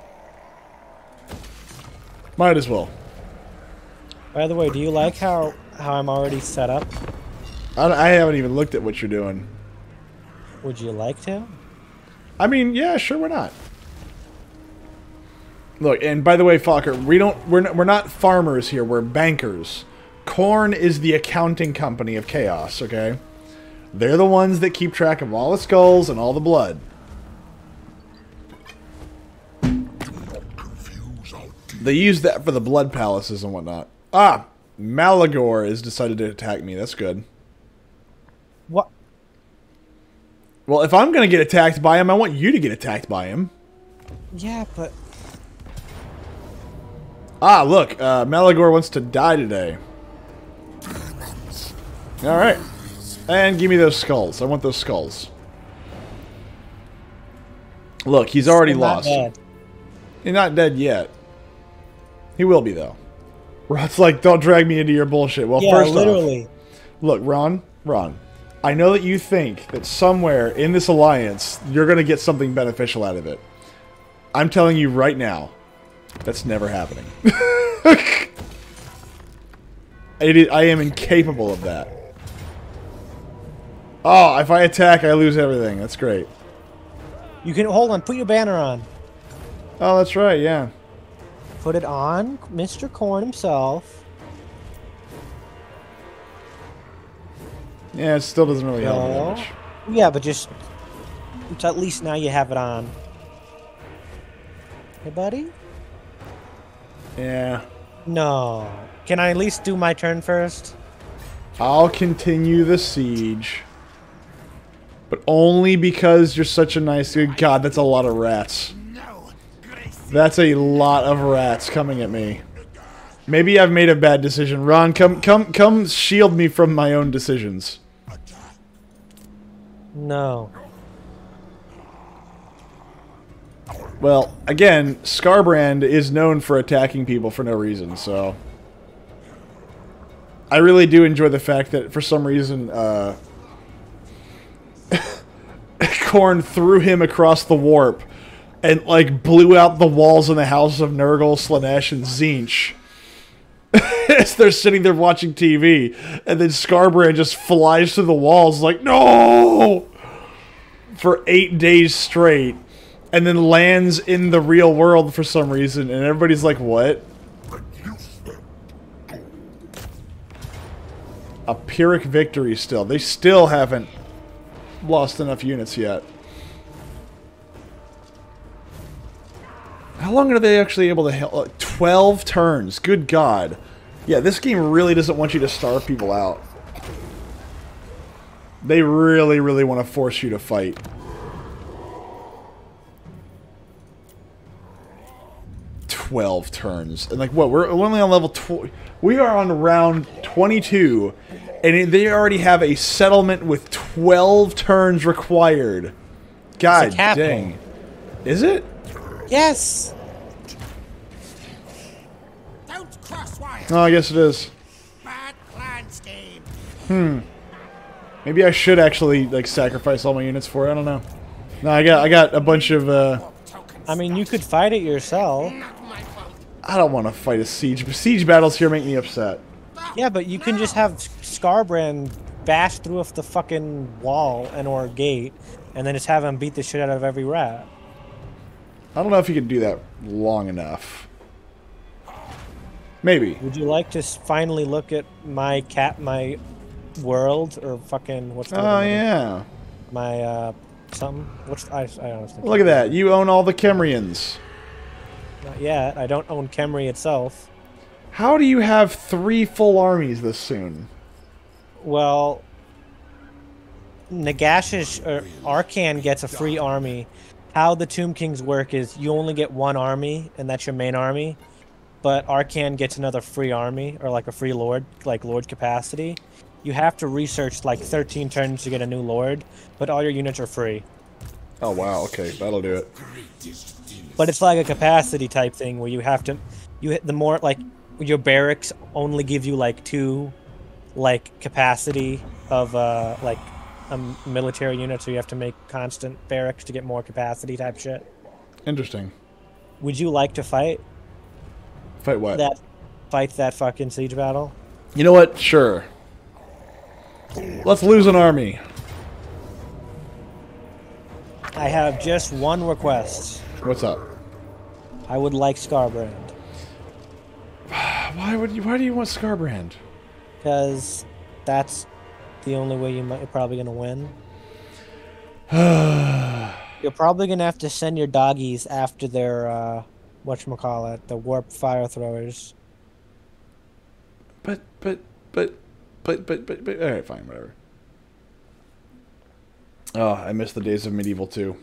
Might as well. By the way, do you like how I'm already set up? I haven't even looked at what you're doing. Would you like to? I mean, yeah, sure, why not? Look, and by the way, Fokker, we're not farmers here. We're bankers. Khorne is the accounting company of chaos. Okay, they're the ones that keep track of all the skulls and all the blood. They use that for the blood palaces and whatnot. Ah, Malagor has decided to attack me. That's good. What? Well, if I'm gonna get attacked by him, I want you to get attacked by him. Yeah, but... Ah, look, Malagor wants to die today. Alright. And give me those skulls. I want those skulls. Look, he's already lost. Dead. He's not dead yet. He will be, though. Ron's like, don't drag me into your bullshit. Well, Yeah, first literally. off, look, Ron, I know that you think that somewhere in this alliance, you're going to get something beneficial out of it. I'm telling you right now, that's never happening. I am incapable of that. Oh, if I attack, I lose everything. That's great. You can... Hold on, put your banner on. Oh, that's right, yeah. Put it on Mr. Khorne himself. Yeah, it still doesn't really help me that No. much. Yeah, but just... It's at least now you have it on. Hey, buddy? Yeah. No. Can I at least do my turn first? I'll continue the siege. But only because you're such a nice... Good God, that's a lot of rats. That's a lot of rats coming at me. Maybe I've made a bad decision. Ron, come shield me from my own decisions. No. Well, again, Skarbrand is known for attacking people for no reason, so... I really do enjoy the fact that, for some reason, Khorne threw him across the warp and, like, blew out the walls in the houses of Nurgle, Slaanesh, and Tzeentch. As they're sitting there watching TV, and then Skarbrand just flies through the walls like, no! For 8 days straight, and then lands in the real world for some reason, and everybody's like, what? A Pyrrhic victory still. They still haven't lost enough units yet. How long are they actually able to help? 12 turns. Good God. Yeah, this game really doesn't want you to starve people out. They really, really want to force you to fight. "12 turns. And like, what? We're only on level 20. We are on round 22. And they already have a settlement with 12 turns required. God dang. Is it? Yes! Don't cross wires. Oh, I guess it is. Bad plan scheme. Maybe I should actually, like, sacrifice all my units for it. I don't know. No, I got a bunch of, I mean, you could fight it yourself. Not my fault. I don't want to fight a siege. Siege battles here make me upset. Yeah, but you can just have Skarbrand bash through the fucking wall and or gate, and then just have him beat the shit out of every rat. I don't know if you can do that long enough. Maybe. Would you like to finally look at my world, or fucking, what's the Oh, yeah. my, something? What's, I honestly Look at that. You own all the Kemrians. Not yet. I don't own Khemri itself. How do you have 3 full armies this soon? Well, Nagash's or Arcan gets a free army. How the Tomb Kings work is you only get 1 army, and that's your main army. But Arcan gets another free army, or like a free lord, like lord capacity. You have to research like 13 turns to get a new lord, but all your units are free. Oh, wow. Okay, that'll do it. But it's like a capacity type thing where you have to, the more like your barracks only give you like 2, like capacity of like a military unit, so you have to make constant barracks to get more capacity type shit. Interesting. Would you like to fight Fight what? that fucking siege battle? You know what? Sure. Let's lose an army. I have just one request. What's up? I would like Scarbrand. Why do you want Scarbrand? Because that's the only way you're probably gonna win. You're probably gonna have to send your doggies after their whatchamacallit, the warp fire throwers. But alright, fine, whatever. Oh, I miss the days of Medieval 2.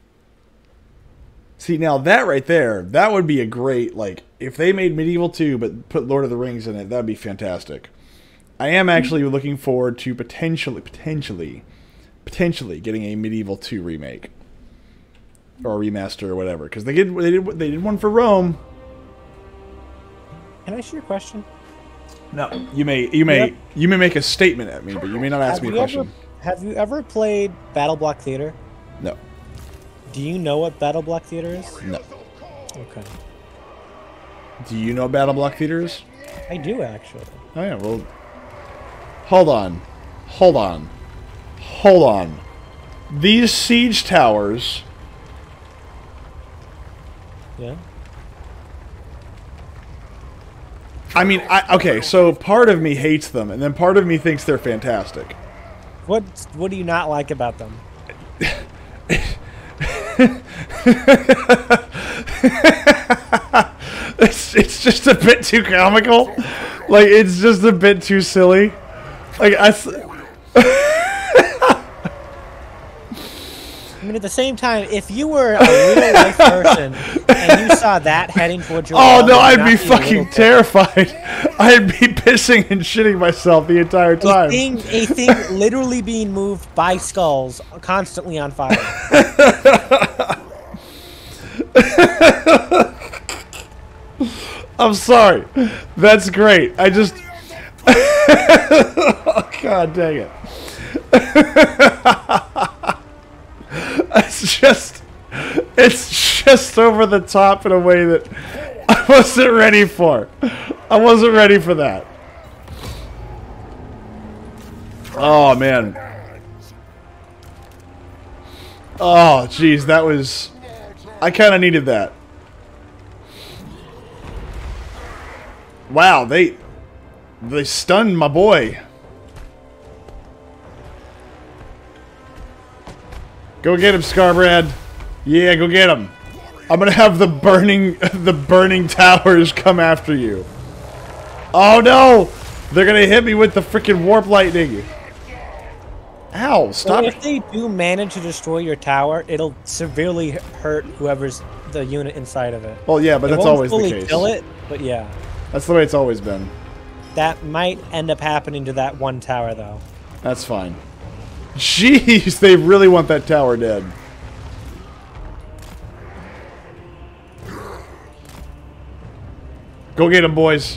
See, now that right there, that would be a great, like, if they made Medieval 2 but put Lord of the Rings in it, that'd be fantastic. I am actually looking forward to potentially getting a Medieval 2 remake. Or a remaster or whatever, because they did one for Rome. Can I ask you a question? No, you may make a statement at me, but you may not ask me a question. Have you ever played Battle Block Theater? No. Do you know what Battle Block Theater is? No. Okay. Do you know what Battle Block Theater is? I do, actually. Oh yeah, well... Hold on. These siege towers... Yeah? I mean, okay, so part of me hates them, and then part of me thinks they're fantastic. What do you not like about them? It's just a bit too comical. Like, it's just a bit too silly. Like, I mean, at the same time, if you were a real life person and you saw that heading towards your oh no, I'd be fucking terrified. I'd be pissing and shitting myself the entire time. A thing literally being moved by skulls, constantly on fire. I'm sorry. That's great. I just... oh, God dang it. It's just over the top in a way that I wasn't ready for. I wasn't ready for that. Oh, man. Oh, jeez, that was... I kind of needed that. Wow, they stunned my boy. Go get him, Scarbrand. Yeah, go get him. I'm gonna have the burning towers come after you. Oh no! They're gonna hit me with the freaking warp lightning. Ow! Stop! So if they do manage to destroy your tower, it'll severely hurt whoever's the unit inside of it. Well, yeah, but that's always the case. It won't fully kill it, but yeah. That's the way it's always been. That might end up happening to that one tower, though. That's fine. Jeez, they really want that tower dead. Go get him, boys.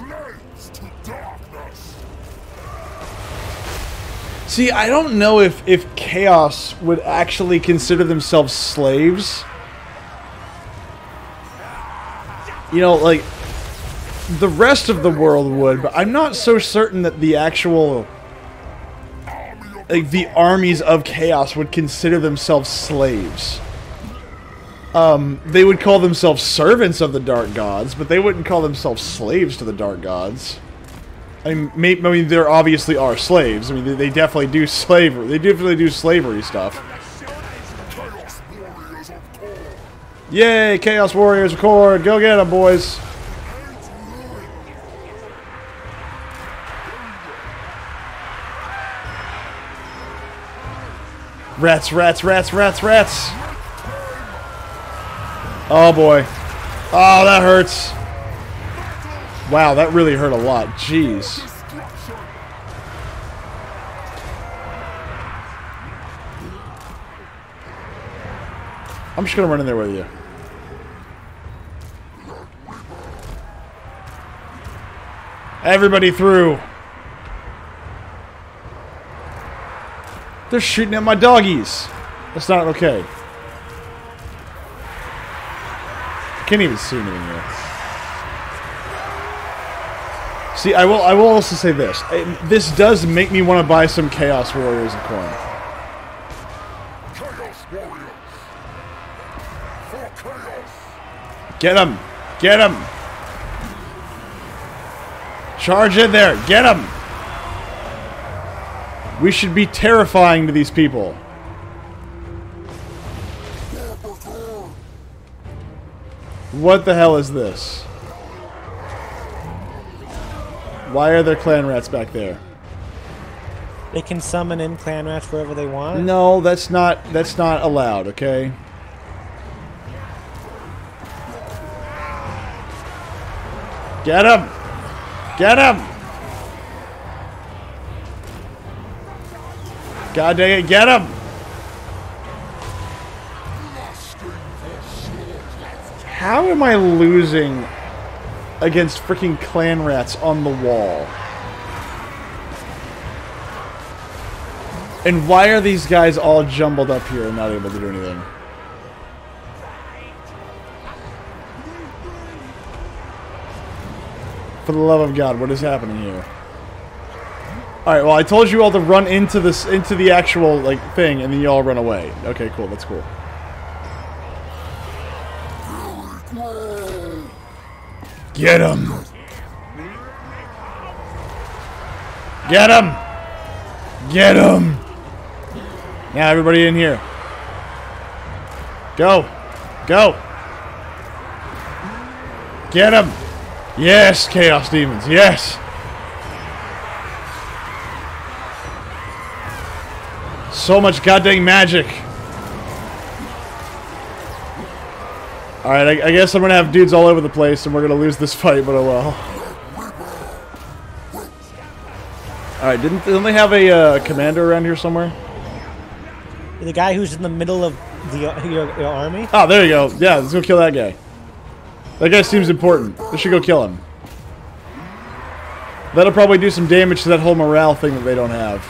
See, I don't know if Chaos would actually consider themselves slaves. You know, like, the rest of the world would, but I'm not so certain that the actual... like, the armies of Chaos would consider themselves slaves. They would call themselves servants of the Dark Gods, but they wouldn't call themselves slaves to the Dark Gods. I mean, there obviously are slaves. I mean, they definitely do slavery. They definitely do slavery stuff. Yay, Chaos Warriors of Cord! Go get them, boys! Rats, rats, rats, rats, rats! Oh boy. Oh, that hurts. Wow, that really hurt a lot. Jeez. I'm just gonna run in there with you. Everybody through. They're shooting at my doggies. That's not okay. Can't even see anything here. See, I will also say this. This does make me want to buy some Chaos Warriors of Corn. Get him! Get him! Charge in there! Get him! We should be terrifying to these people. What the hell is this? Why are there clan rats back there? They can summon in clan rats wherever they want. No, that's not allowed, okay? Get him! Get him! God dang it, get him! How am I losing against freaking clan rats on the wall? And why are these guys all jumbled up here and not able to do anything? For the love of God, what is happening here? Alright, well I told you all to run into this into the actual like thing and then you all run away. Okay, cool, that's cool. Get him! Get him! Get him! Now everybody in here. Go! Go! Get him! Yes, Chaos Demons, yes! So much goddamn magic! Alright, I guess I'm gonna have dudes all over the place and we're gonna lose this fight, but oh well. Alright, didn't they have a commander around here somewhere? The guy who's in the middle of the your army? Oh, there you go. Yeah, let's go kill that guy. That guy seems important. We should go kill him. That'll probably do some damage to that whole morale thing that they don't have.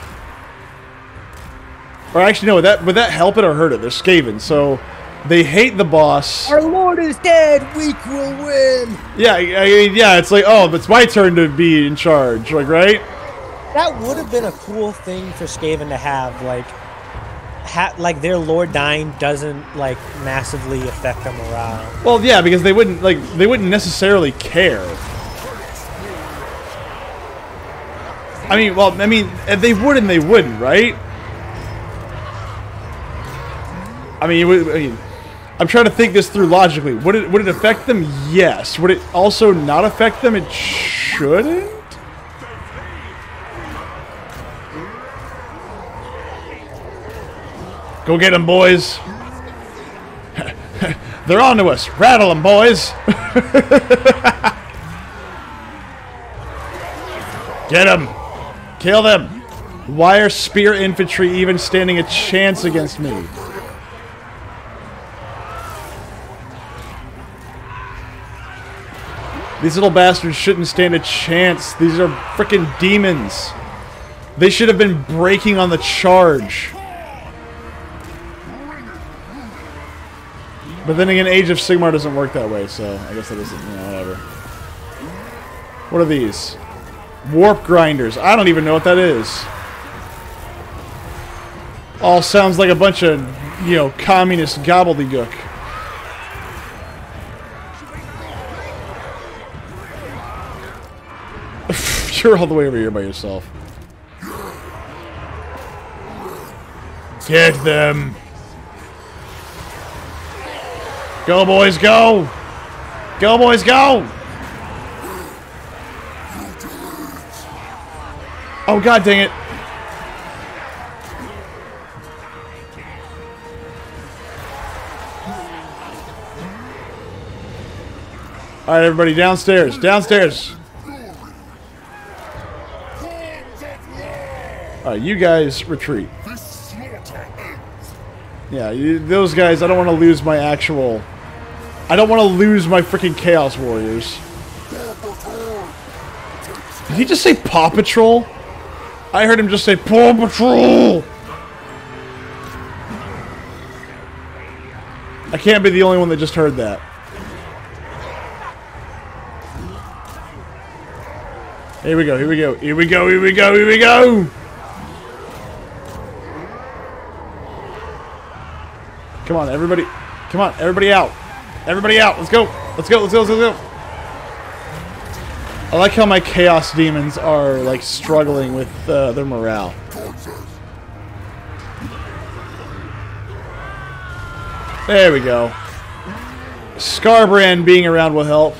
Or actually, no, would that help it or hurt it? They're Skaven, so they hate the boss. Our lord is dead. Weak will win. Yeah, yeah. It's like, oh, it's my turn to be in charge, like, right? That would have been a cool thing for Skaven to have, like their lord dying doesn't like massively affect their morale. Well, yeah, because they wouldn't necessarily care. I mean, they would and they wouldn't, right? I mean, I'm trying to think this through logically. Would it affect them? Yes. Would it also not affect them? It shouldn't. Go get them, boys. They're on to us. Rattle them, boys. Get them. Kill them. Why are spear infantry even standing a chance against me? These little bastards shouldn't stand a chance. These are frickin' demons. They should have been breaking on the charge. But then again, Age of Sigmar doesn't work that way, so I guess that isn't, you know, whatever. What are these? Warp grinders. I don't even know what that is. All sounds like a bunch of, you know, communist gobbledygook. You're all the way over here by yourself. Get them! Go, boys, go! Go, boys, go! Oh, god dang it. Alright, everybody, downstairs. Downstairs. Alright, you guys retreat. Yeah, those guys, I don't want to lose my actual... I don't want to lose my freaking Chaos Warriors. Did he just say Paw Patrol? I heard him just say Paw Patrol! I can't be the only one that just heard that. Here we go, here we go, here we go, here we go, here we go! Come on, everybody. Come on, everybody out. Everybody out. Let's go. Let's go, let's go, let's go, let's go. I like how my Chaos Demons are, like, struggling with their morale. There we go. Scarbrand being around will help.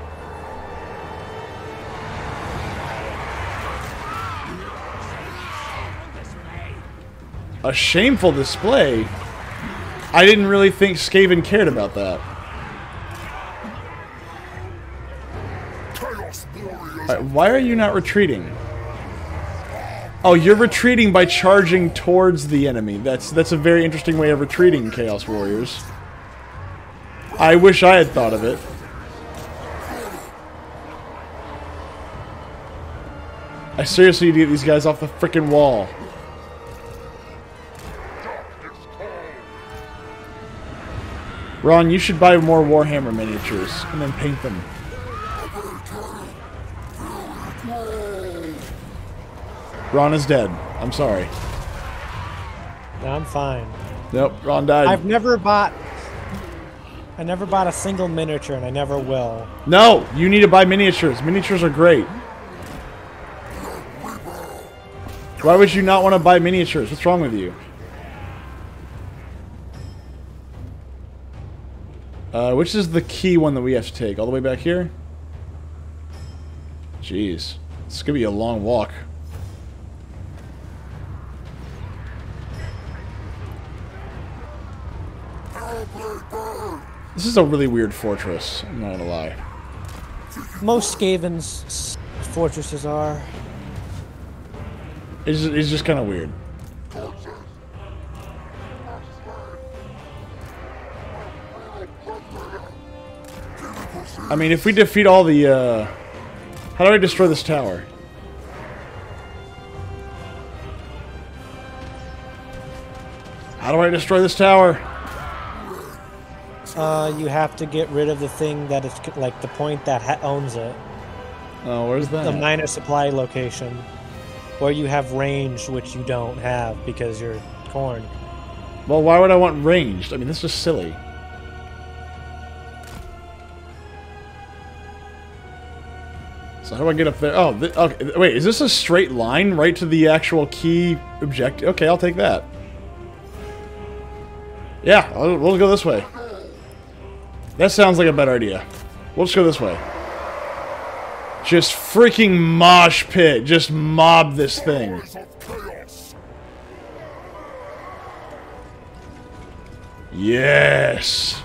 A shameful display? I didn't really think Skaven cared about that. Alright, why are you not retreating? Oh, you're retreating by charging towards the enemy. That's a very interesting way of retreating, Chaos Warriors. I wish I had thought of it. I seriously need to get these guys off the frickin' wall. Ron, you should buy more Warhammer miniatures and then paint them. Ron is dead. I'm sorry. No, I'm fine. Nope, Ron died. I never bought a single miniature, and I never will. No, you need to buy miniatures. Miniatures are great. Why would you not want to buy miniatures? What's wrong with you? Which is the key one that we have to take? All the way back here? Jeez. It's gonna be a long walk. This is a really weird fortress, I'm not gonna lie. Most Skaven's fortresses are. It's just kind of weird. I mean, if we defeat all the, how do I destroy this tower? How do I destroy this tower? You have to get rid of the thing that is, like, the point that owns it. Oh, where's that? The minor supply location. Where you have range, which you don't have because you're corn. Well, why would I want ranged? I mean, this is just silly. So how do I get up there? Oh, okay. Wait, is this a straight line right to the actual key objective? Okay, I'll take that. Yeah, we'll go this way. That sounds like a better idea. We'll just go this way. Just freaking mosh pit. Just mob this thing. Yes.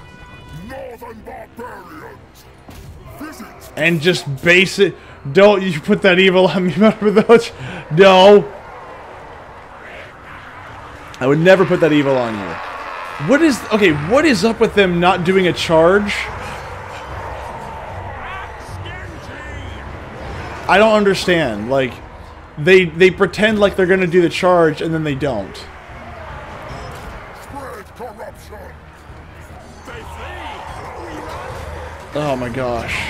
And just base it. Don't you put that evil on me, those? No. I would never put that evil on you. What is... Okay, what is up with them not doing a charge? I don't understand. Like, they pretend like they're gonna do the charge and then they don't. Oh my gosh.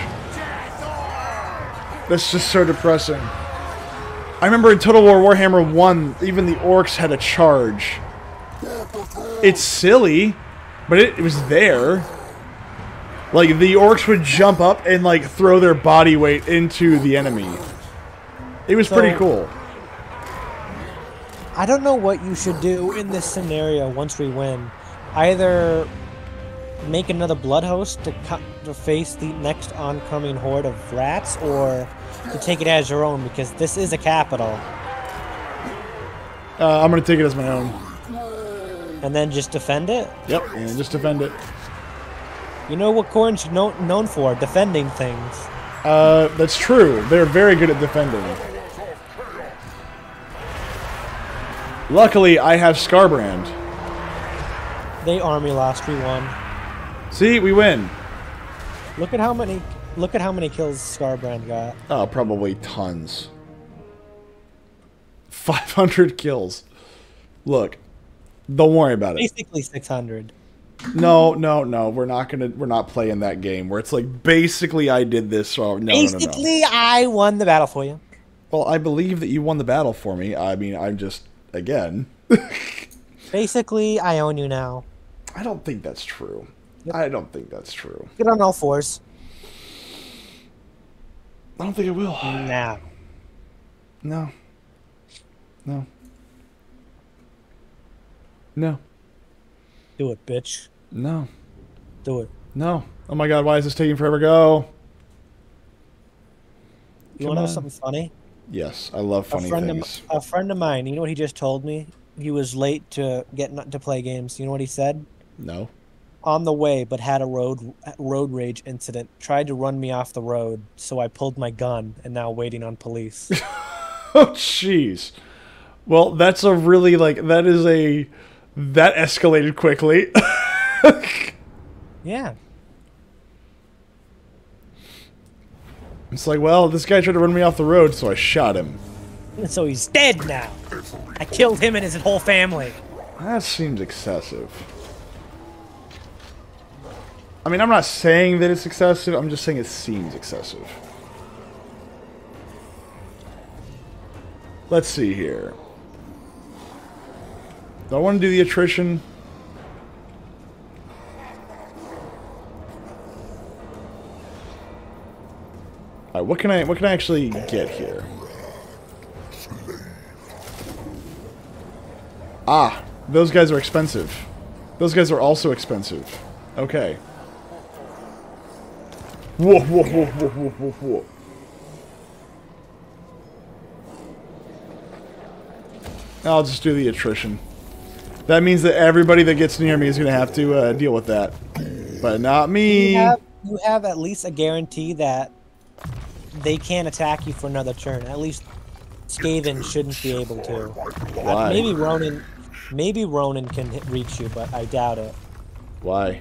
That's just so depressing. I remember in Total War Warhammer 1, even the orcs had a charge. It's silly, but it was there. Like, the orcs would jump up and, like, throw their body weight into the enemy. It was pretty cool. I don't know what you should do in this scenario once we win. Either make another blood host to face the next oncoming horde of rats, or to take it as your own, because this is a capital. I'm gonna take it as my own. And then just defend it? Yep, and just defend it. You know what Khorne's known for? Defending things. That's true. They're very good at defending. Luckily, I have Scarbrand. They army lost, we won. See, we win. Look at how many kills Scarbrand got. Oh, probably tons. 500 kills. Look, don't worry about it. Basically 600. No, we're not playing that game where it's like, basically I did this, so no. Basically, I won the battle for you. Well, I believe that you won the battle for me. I mean, I'm just, again. Basically, I own you now. I don't think that's true. Yep. I don't think that's true. Get on all fours. I don't think it will. Nah. No. No. No. Do it, bitch. No. Do it. No. Oh my god, why is this taking forever? Go. You want to know something funny? Yes, I love funny things. A friend of mine, you know what he just told me? He was late to to play games. You know what he said? No. On the way, but had a road rage incident. Tried to run me off the road, so I pulled my gun and now waiting on police. Oh, jeez. Well, that's a really, like, that escalated quickly. Yeah. It's like, well, this guy tried to run me off the road, so I shot him. And so he's dead now. I killed him and his whole family. That seems excessive. I mean, I'm not saying that it's excessive, I'm just saying it seems excessive. Let's see here. Do I want to do the attrition? Alright, what can I actually get here? Ah, those guys are expensive. Those guys are also expensive. Okay. Whoa, whoa, whoa, whoa, whoa, whoa, whoa. I'll just do the attrition. That means that everybody that gets near me is going to have to deal with that. But not me. You have at least a guarantee that they can't attack you for another turn. At least Skaven shouldn't be able to. Why? Maybe Ronan can reach you, but I doubt it. Why?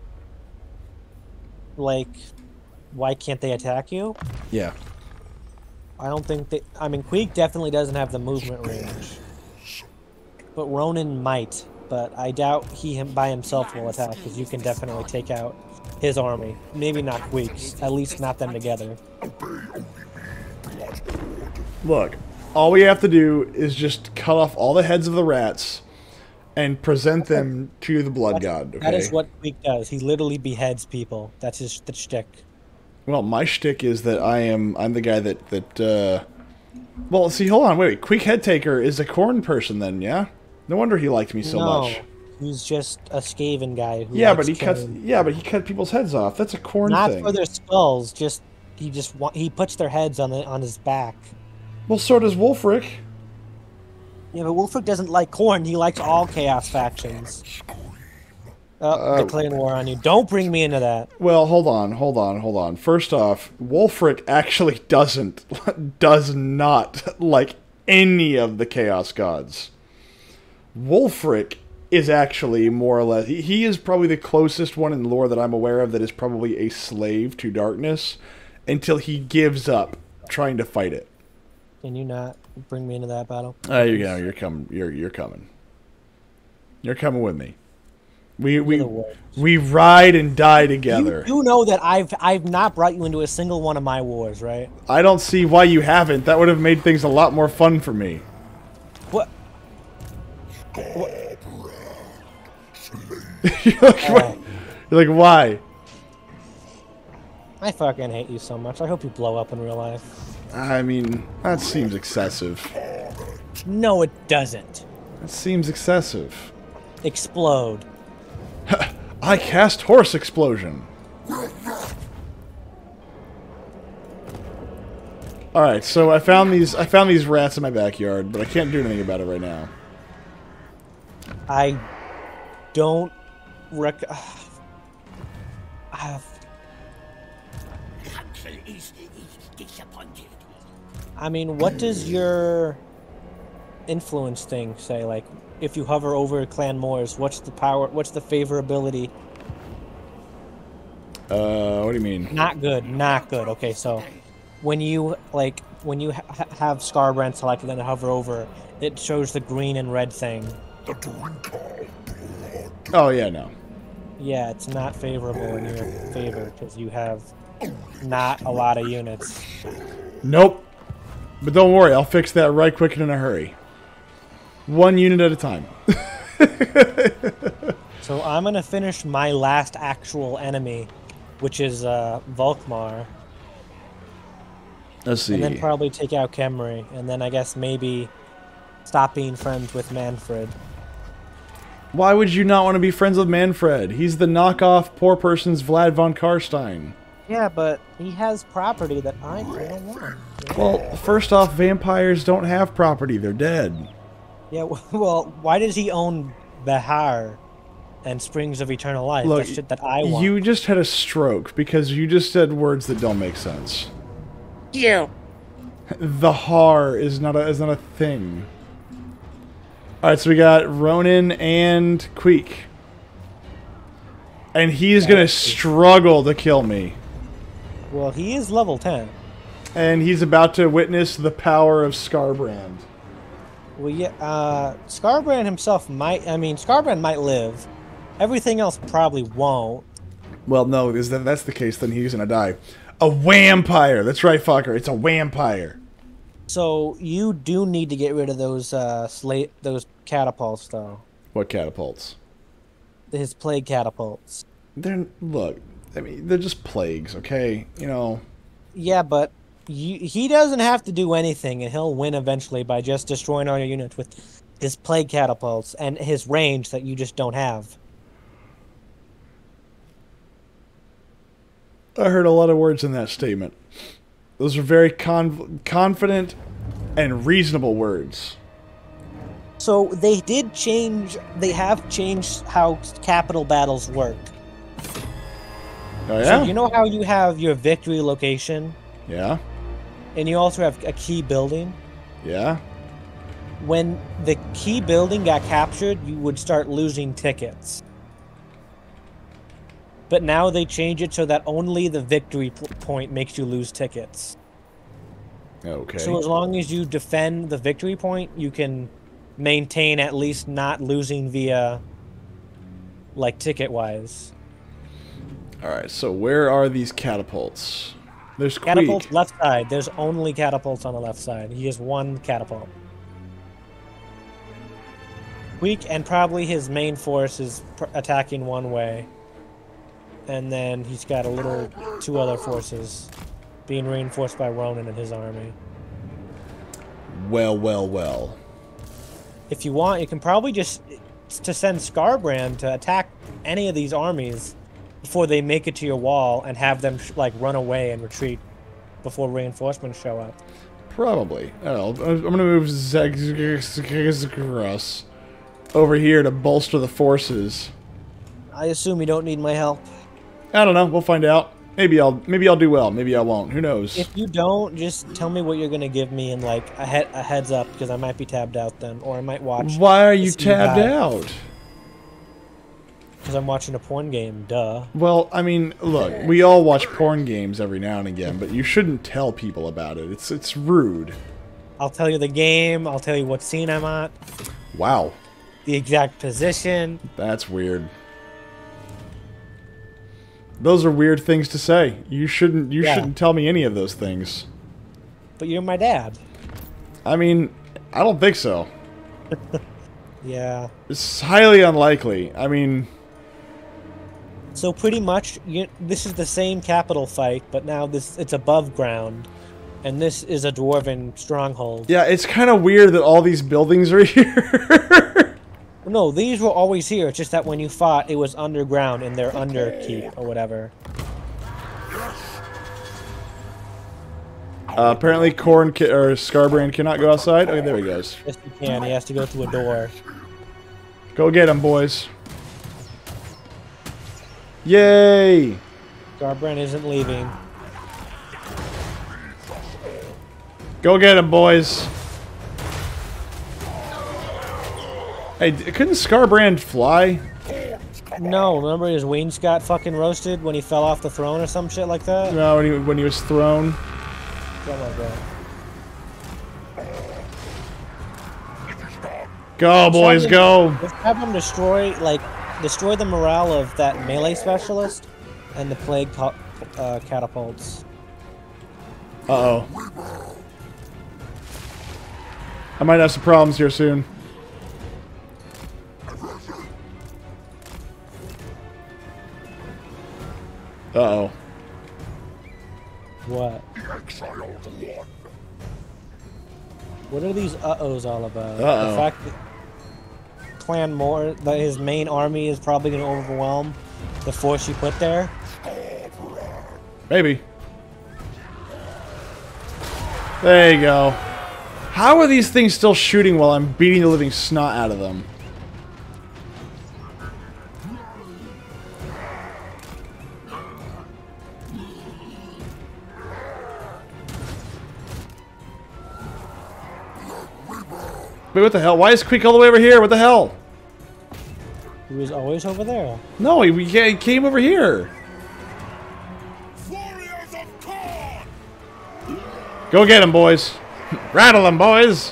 Like, why can't they attack you? Yeah. I don't think they... I mean, Queek definitely doesn't have the movement range. But Ronan might. But I doubt he by himself will attack, because you can definitely take out his army. Maybe not Queek's. At least not them together. Look, all we have to do is just cut off all the heads of the rats and present them to the blood god, okay? That is what Queek does. He literally beheads people. That's his shtick. Well, my shtick is that I'm the guy that well, see, hold on, wait. Queek Headtaker is a corn person then, yeah? No wonder he liked me so much. He's just a Skaven guy who yeah, but he cut people's heads off. That's a corn thing. Not for their skulls, he puts their heads on his back. Well, so does Wolfric. Yeah, but Wolfric doesn't like corn. He likes all chaos factions. Declaring war on you. Don't bring me into that. Well, hold on. First off, Wolfric actually does not like any of the chaos gods. Wolfric is actually more or less... He is probably the closest one in lore that I'm aware of that is probably a slave to darkness until he gives up trying to fight it. Can you not bring me into that battle? You're coming. You're coming. You're coming with me. We ride and die together. You know that I've not brought you into a single one of my wars, right? I don't see why you haven't. That would have made things a lot more fun for me. What? You're like, why? I fucking hate you so much. I hope you blow up in real life. I mean, that seems excessive. No, it doesn't. That seems excessive. Explode. I cast Horse Explosion. Alright, so I found these rats in my backyard, but I can't do anything about it right now. I don't I mean, what does your influence thing say? Like, if you hover over Clan Moors, what's the power? What's the favorability? What do you mean? Not good. Not good. Okay, so when you have Scarbrand selected and hover over, it shows the green and red thing. Oh yeah, no. Yeah, it's not favorable in your favor because you have not a lot of units. Nope. But don't worry, I'll fix that right quick and in a hurry. One unit at a time. So I'm gonna finish my last actual enemy, which is Volkmar. Let's see. And then probably take out Kemri. And then I guess maybe stop being friends with Manfred. Why would you not want to be friends with Manfred? He's the knockoff poor person's Vlad von Karstein. Yeah, but he has property that I don't want. Well, first off, vampires don't have property. They're dead. Yeah, well, why does he own Bahar and Springs of Eternal Life? Look, That's shit that I want. you just had a stroke because you just said words that don't make sense. You. The har is not a thing. All right, so we got Ronan and Queek, and he's gonna struggle to kill me. Well, he is level 10. And he's about to witness the power of Skarbrand. Well, yeah, Skarbrand himself might... I mean, Skarbrand might live. Everything else probably won't. Well, no, if that's the case, then he's gonna die. A vampire! That's right, fucker. It's a vampire. So, you do need to get rid of those, those catapults, though. What catapults? His plague catapults. Look, I mean, they're just plagues, okay? You know... Yeah, but he doesn't have to do anything, and he'll win eventually by just destroying all your units with his plague catapults and his range that you just don't have. I heard a lot of words in that statement. Those are very confident and reasonable words. So they have changed how capital battles work. Oh, yeah? So you know how you have your victory location? Yeah? And you also have a key building? Yeah? When the key building got captured, you would start losing tickets. But now they change it so that only the victory point makes you lose tickets. Okay. So as long as you defend the victory point, you can maintain at least not losing via, like, ticket-wise. Alright, so where are these catapults? There's Catapults Queek. left side. There's only catapults on the left side. He has one catapult. Weak, and probably his main force is attacking one way. And then he's got two other forces being reinforced by Ronan and his army. Well, well, well. If you want, you can probably just send Skarbrand to attack any of these armies before they make it to your wall and have them like run away and retreat before reinforcements show up. Probably. I don't know. I'm gonna move Zegras over here to bolster the forces. I assume you don't need my help. I don't know. We'll find out. Maybe I'll do well. Maybe I won't. Who knows? If you don't, just tell me what you're gonna give me and like a heads up, because I might be tabbed out then, or I might watch. Why are you tabbed out? Because I'm watching a porn game. Duh. Well, I mean, look, we all watch porn games every now and again, but you shouldn't tell people about it. It's rude. I'll tell you the game. I'll tell you what scene I'm at. Wow. The exact position. That's weird. Those are weird things to say. You shouldn't tell me any of those things. But you're my dad. I mean, I don't think so. Yeah. It's highly unlikely. I mean... So pretty much, this is the same capital fight, but now it's above ground. And this is a dwarven stronghold. Yeah, it's kind of weird that all these buildings are here. No, these were always here. It's just that when you fought, it was underground in their underkeep or whatever. Apparently, Skarbrand cannot go outside. Okay, there he goes. Yes, he can. He has to go through a door. Go get him, boys. Yay! Skarbrand isn't leaving. Go get him, boys. Hey, couldn't Skarbrand fly? No, remember his wings got fucking roasted when he fell off the throne or some shit like that? No, when he was thrown. Something like that. Go, boys, go! Let's have him destroy the morale of that melee specialist and the plague catapults. Uh-oh. I might have some problems here soon. What? What are these uh-ohs all about? Uh-oh. The fact that Clan Moore, that his main army is probably going to overwhelm the force you put there? Maybe. There you go. How are these things still shooting while I'm beating the living snot out of them? Wait, what the hell? Why is Queek all the way over here? What the hell? He was always over there. No, he came over here. Warriors of Khorne! Go get him, boys. Rattle them, boys.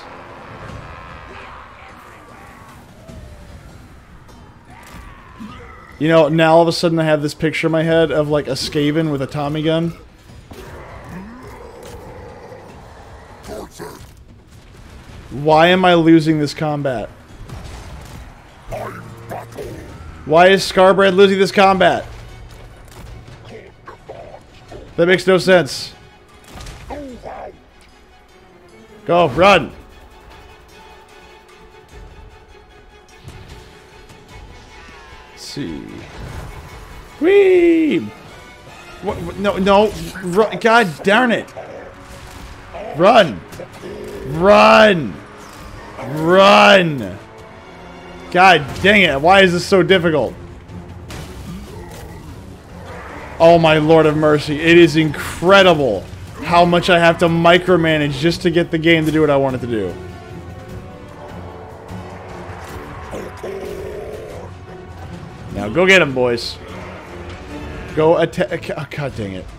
You know, now all of a sudden I have this picture in my head of like a Skaven with a Tommy gun. Why am I losing this combat? Why is Scarbrand losing this combat? That makes no sense. Go, run! Let's see. Whee! What, no, no, run, God darn it! Run! Run! Run! God dang it, why is this so difficult? Oh my Lord of mercy, it is incredible how much I have to micromanage just to get the game to do what I want it to do. Now go get him, boys. Go attack. Oh, God dang it.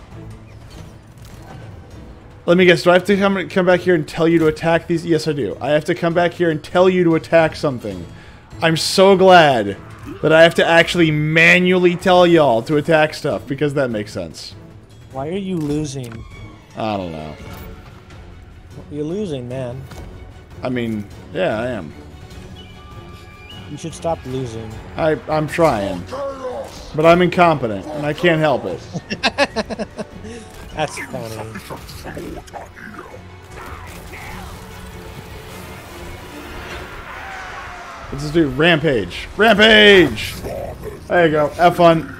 Let me guess, do I have to come back here and tell you to attack these? Yes, I do. I have to come back here and tell you to attack something. I'm so glad that I have to actually manually tell y'all to attack stuff, because that makes sense. Why are you losing? I don't know. You're losing, man. I mean, yeah, I am. You should stop losing. I'm trying. But I'm incompetent, and I can't help it. That's funny. Let's just do Rampage. Rampage! There you go. Have fun.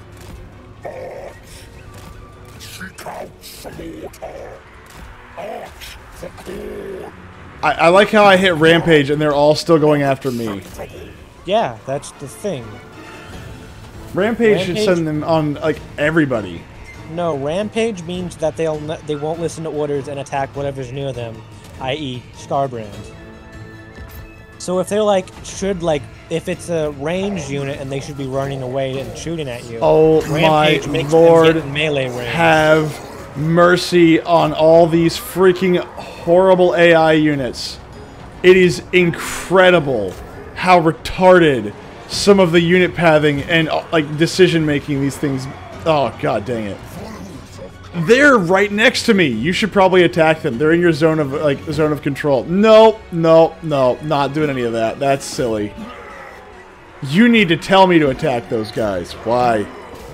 I like how I hit Rampage and they're all still going after me. Yeah, that's the thing. Rampage should send them on, like, everybody. No, Rampage means that they won't listen to orders and attack whatever's near them, i.e. Scarbrand. So if they're like, if it's a ranged unit and they should be running away and shooting at you. Oh Rampage my makes Lord, them get in melee range. have mercy on all these freaking horrible AI units. It is incredible how retarded some of the unit pathing and like decision making these things. Oh God dang it! They're right next to me. You should probably attack them. They're in your zone of control. No, no, no, not doing any of that. That's silly. You need to tell me to attack those guys. Why?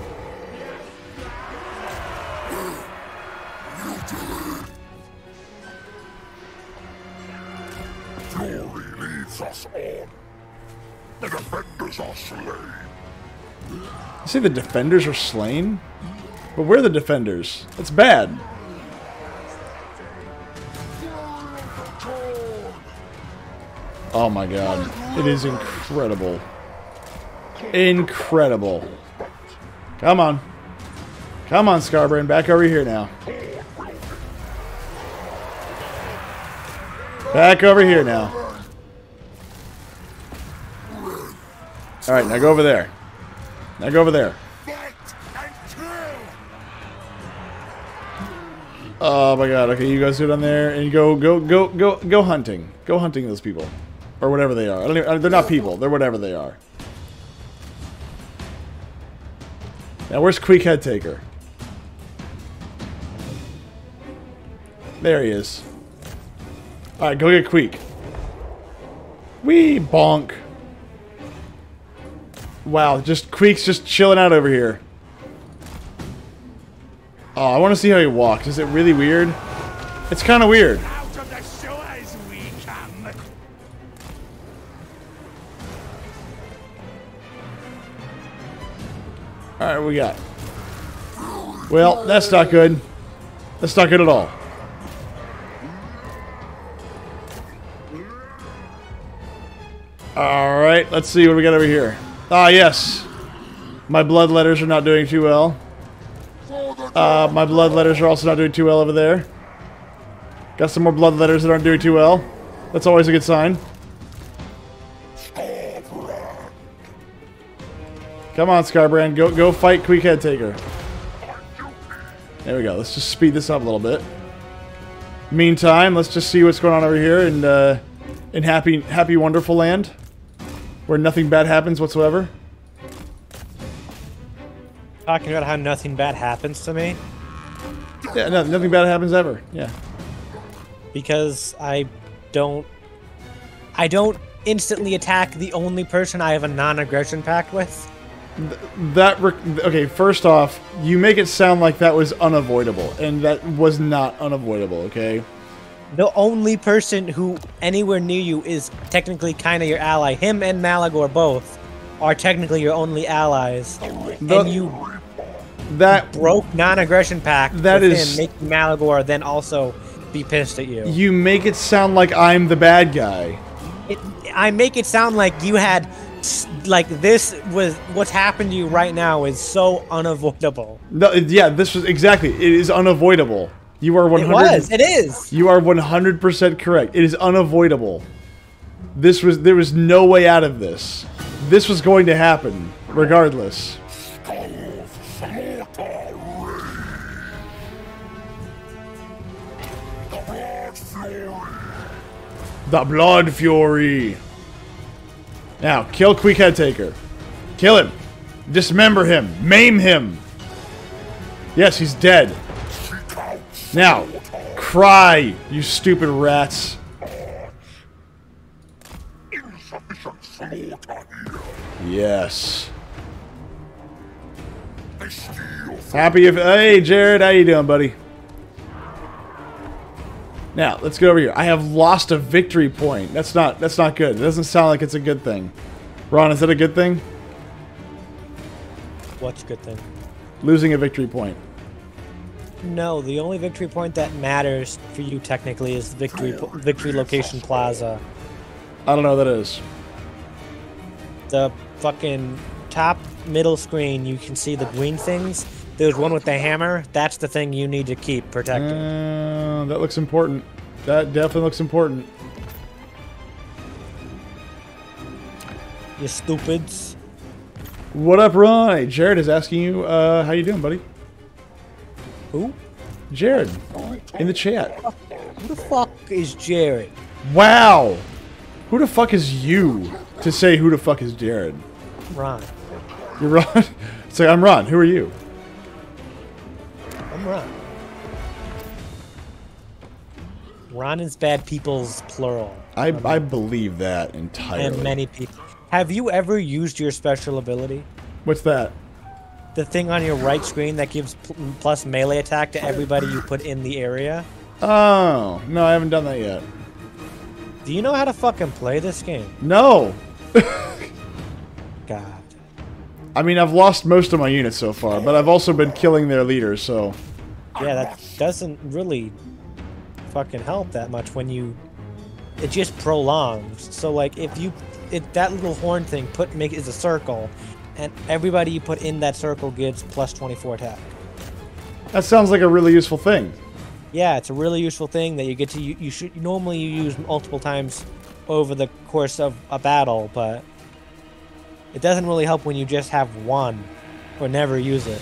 Glory leads us on. The defenders are slain. You say the defenders are slain? But we're the defenders. That's bad. Oh my God. It is incredible. Incredible. Come on. Come on, Scarbrand. Back over here now. Back over here now. Alright, now go over there. Now go over there. Oh my God, okay, you guys do it on there, and you go hunting. Go hunting those people. Or whatever they are. They're not people, they're whatever they are. Now where's Queek Headtaker? There he is. Alright, go get Queek. Wee bonk. Wow, Queek's just chilling out over here. Oh, I want to see how he walks. Is it really weird? It's kind of weird. Out of the sewers we come. Alright, what we got? Well, that's not good. That's not good at all. Alright, let's see what we got over here. Ah, yes. My blood letters are not doing too well. My blood letters are also not doing too well over there. Got some more blood letters that aren't doing too well. That's always a good sign. Come on, Scarbrand. Go fight Quick Head Taker. There we go. Let's just speed this up a little bit. Meantime, let's just see what's going on over here in happy wonderful land, where nothing bad happens whatsoever. Talking about how nothing bad happens to me. Yeah, no, nothing bad happens ever. Yeah. Because I don't instantly attack the only person I have a non-aggression pact with. Okay, first off, you make it sound like that was unavoidable, and that was not unavoidable, okay? The only person who anywhere near you is technically kind of your ally. Him and Malagor both are technically your only allies. And you broke non-aggression pact with him, making Malagor then also be pissed at you. You make it sound like I'm the bad guy. I make it sound like you had... Like, this was... What's happened to you right now is so unavoidable. No, yeah, this was... Exactly. It is unavoidable. You are 100... It is! You are 100% correct. It is unavoidable. There was no way out of this. This was going to happen, regardless. The Blood Fury. Now, kill Quick Head Taker. Kill him. Dismember him. Maim him. Yes, he's dead. Now, cry, you stupid rats. Yes. Happy if... Hey, Jared, how you doing, buddy? Now, let's go over here. I have lost a victory point. That's not good. It doesn't sound like it's a good thing. Ron, is that a good thing? What's a good thing? Losing a victory point. No, the only victory point that matters for you technically is victory location plaza. I don't know what that is. The fucking top middle screen, you can see the green things. There's one with the hammer. That's the thing you need to keep protected. That looks important. That definitely looks important. You stupids. What up, Ron? Hey, Jared is asking you, how you doing, buddy? Who? Jared. In the chat. Who the fuck is Jared? Wow. Who the fuck is you to say who the fuck is Jared? Ron. You're Ron? It's like, I'm Ron. Who are you? I'm Ron. Ron is bad people's plural. I believe that entirely. And many people. Have you ever used your special ability? What's that? The thing on your right screen that gives plus melee attack to everybody you put in the area? Oh, no, I haven't done that yet. Do you know how to fucking play this game? No. God. I mean, I've lost most of my units so far, but I've also been killing their leaders, so... Yeah, that doesn't really fucking help that much when you... It just prolongs. So, like, if that little horn thing is a circle, and everybody you put in that circle gets plus 24 attack. That sounds like a really useful thing. Yeah, it's a really useful thing that you get to... You should normally use multiple times over the course of a battle, but... It doesn't really help when you just have one, or never use it.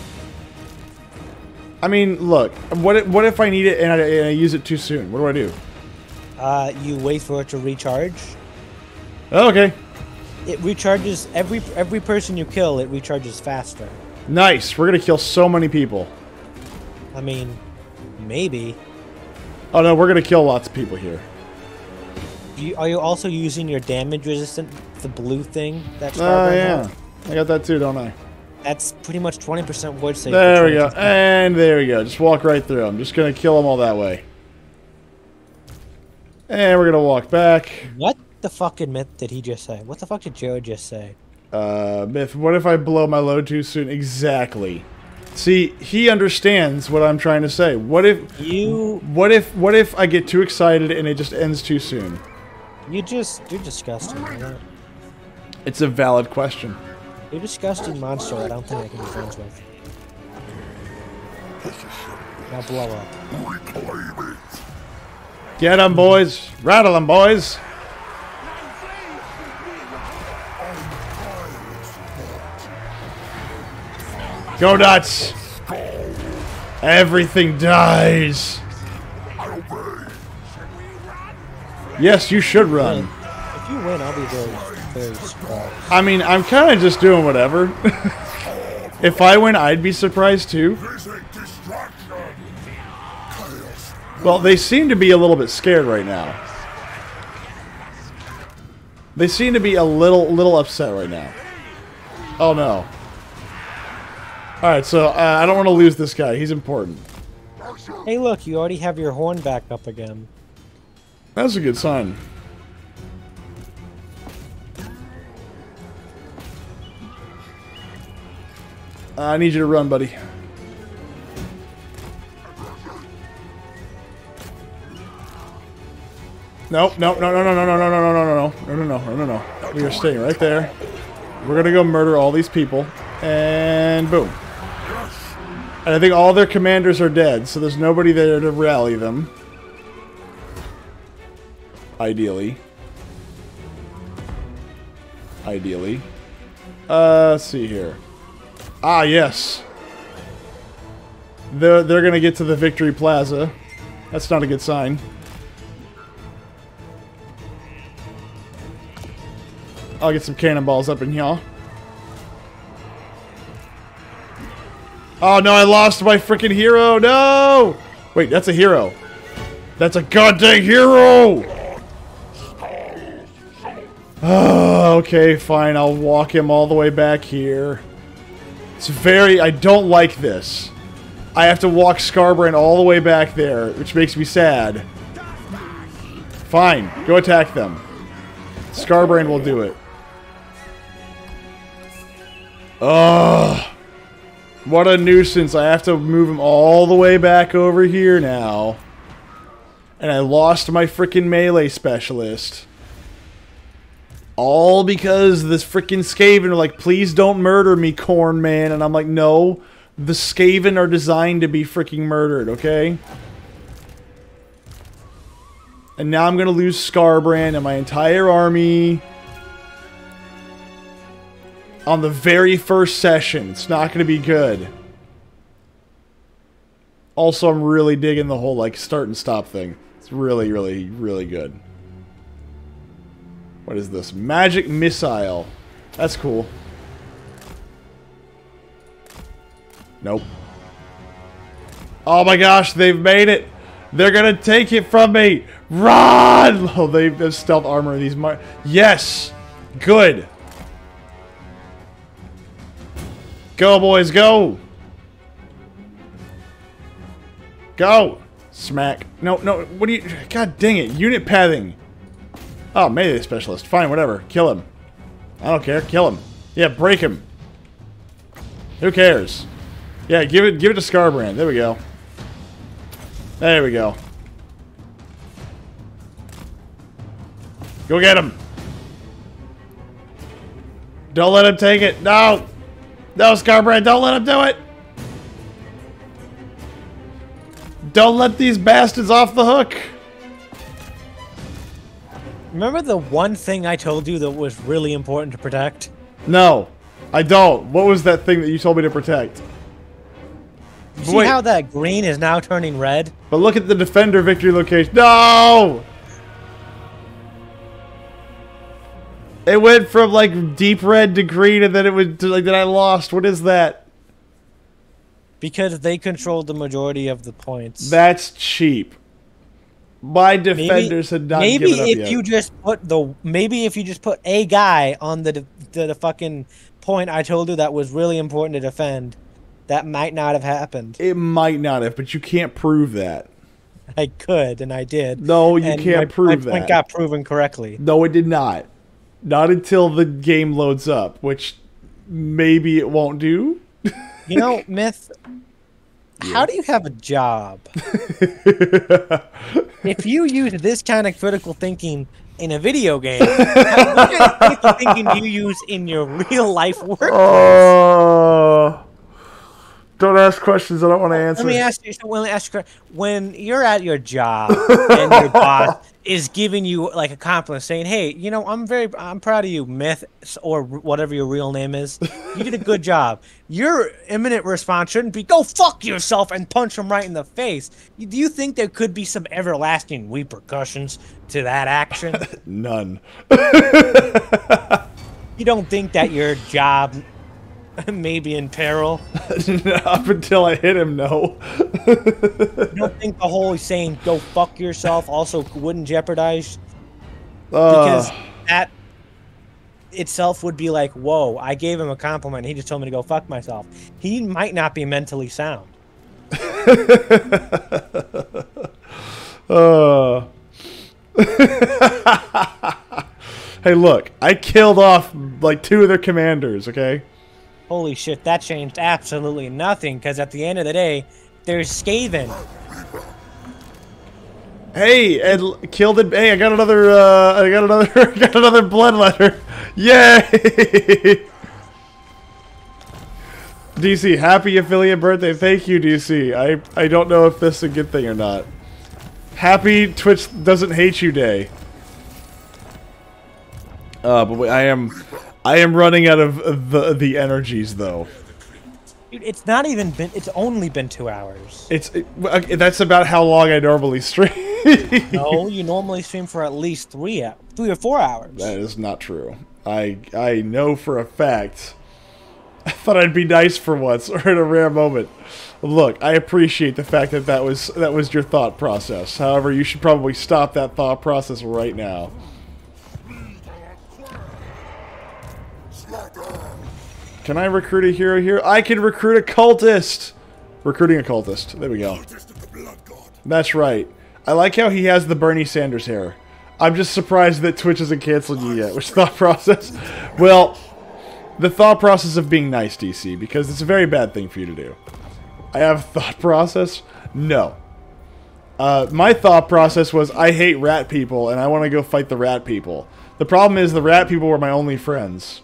I mean, look, what if I need it and I use it too soon? What do I do? You wait for it to recharge. Oh, okay. It recharges every person you kill. It recharges faster. Nice. We're gonna kill so many people. I mean, maybe. Oh no, we're gonna kill lots of people here. Are you also using your damage resistant, the blue thing? That's yeah. I got that too, don't I? That's pretty much 20% wood save. There we go. And there we go. Just walk right through. I'm just going to kill them all that way. And we're going to walk back. What the fucking myth did he just say? What the fuck did Joe just say? Myth, what if I blow my load too soon? Exactly. See, he understands what I'm trying to say. What if I get too excited and it just ends too soon? You're disgusting. Right? It's a valid question. You're a disgusting monster that I don't think I can be friends with. Now blow up. Get 'em, boys. Rattle 'em, boys. Go nuts. Everything dies. Yes, you should run. If you win, I'll be very surprised. I mean, I'm kind of just doing whatever. If I win, I'd be surprised too. Well, they seem to be a little bit scared right now. They seem to be a little upset right now. Oh no. Alright, so I don't want to lose this guy. He's important. Hey look, you already have your horn back up again. That's a good sign. I need you to run, buddy. Nope, no. We are staying right there. We're gonna go murder all these people. And boom. And I think all their commanders are dead, so there's nobody there to rally them. Ideally. Let's see here. Ah, yes. They're gonna get to the Victory Plaza. That's not a good sign. I'll get some cannonballs up in here. Oh no, I lost my freaking hero! No! Wait, that's a hero. That's a goddamn hero! Oh, okay, fine. I'll walk him all the way back here. It's very... I don't like this. I have to walk Scarbrand all the way back there, which makes me sad. Fine, go attack them. Scarbrand will do it. Ugh. What a nuisance. I have to move him all the way back over here now. And I lost my freaking melee specialist. All because this freaking Skaven are like, please don't murder me, Corn Man. And I'm like, no. The Skaven are designed to be freaking murdered, okay? And now I'm going to lose Scarbrand and my entire army. On the very first session. It's not going to be good. Also, I'm really digging the whole, like, start and stop thing. It's really, really, really good. What is this? Magic Missile. That's cool. Nope. Oh my gosh, they've made it! They're gonna take it from me! Run! Oh, they've stealth armor these yes! Good! Go, boys, go! Go! Smack. No, what do you... God dang it, unit pathing! Oh, melee specialist. Fine, whatever. Kill him. I don't care. Kill him. Yeah, break him. Who cares? Yeah, give it to Scarbrand. There we go. There we go. Go get him. Don't let him take it. No! No, Scarbrand, don't let him do it! Don't let these bastards off the hook! Remember the one thing I told you that was really important to protect? No, I don't. What was that thing that you told me to protect? You see how that green is now turning red? But look at the defender victory location. No! It went from like deep red to green, and then it was like that I lost. What is that? Because they controlled the majority of the points. That's cheap. My defenders had not given up yet. Maybe if you just put a guy on the fucking point I told you that was really important to defend, that might not have happened. It might not have, but you can't prove that. I could, and I did. No, you can't prove that. My point that. got proven correctly. No, it did not. Not until the game loads up, which maybe it won't do. You know, Myth, how do you have a job? If you use this kind of critical thinking in a video game, what kind of critical thinking do you use in your real life workplace? Don't ask questions I don't want to answer. Let me ask you. When you're at your job and your boss is giving you like a compliment, saying, "Hey, you know, I'm proud of you, Myth, or whatever your real name is. You did a good job." Your imminent response shouldn't be, "Go fuck yourself," and punch him right in the face. Do you think there could be some everlasting repercussions to that action? None. You don't think that your job may be in peril? Up until I hit him, no. You don't think the whole saying "go fuck yourself" also wouldn't jeopardize? Because that itself would be like, whoa, I gave him a compliment, he just told me to go fuck myself. He might not be mentally sound. Hey, look, I killed off like 2 of their commanders, okay? Holy shit, that changed absolutely nothing, because at the end of the day, there's Skaven. Hey, and killed it. Hey, I got another. I got another blood letter. Yay! DC, happy affiliate birthday. Thank you, DC. I don't know if this is a good thing or not. Happy Twitch doesn't hate you day. But I am running out of the energies though. Dude, it's not even been. It's only been 2 hours. That's about how long I normally stream. No, you normally stream for at least 3 or 4 hours. That is not true. I know for a fact. I thought I'd be nice for once, or in a rare moment. Look, I appreciate the fact that that was your thought process. However, you should probably stop that thought process right now. Can I recruit a hero here? I can recruit a cultist! Recruiting a cultist. There we go. That's right. I like how he has the Bernie Sanders hair. I'm just surprised that Twitch hasn't canceled you yet. Which thought process? Well, the thought process of being nice, DC, because it's a very bad thing for you to do. I have a thought process? No. My thought process was, I hate rat people, and I want to go fight the rat people. The problem is, the rat people were my only friends.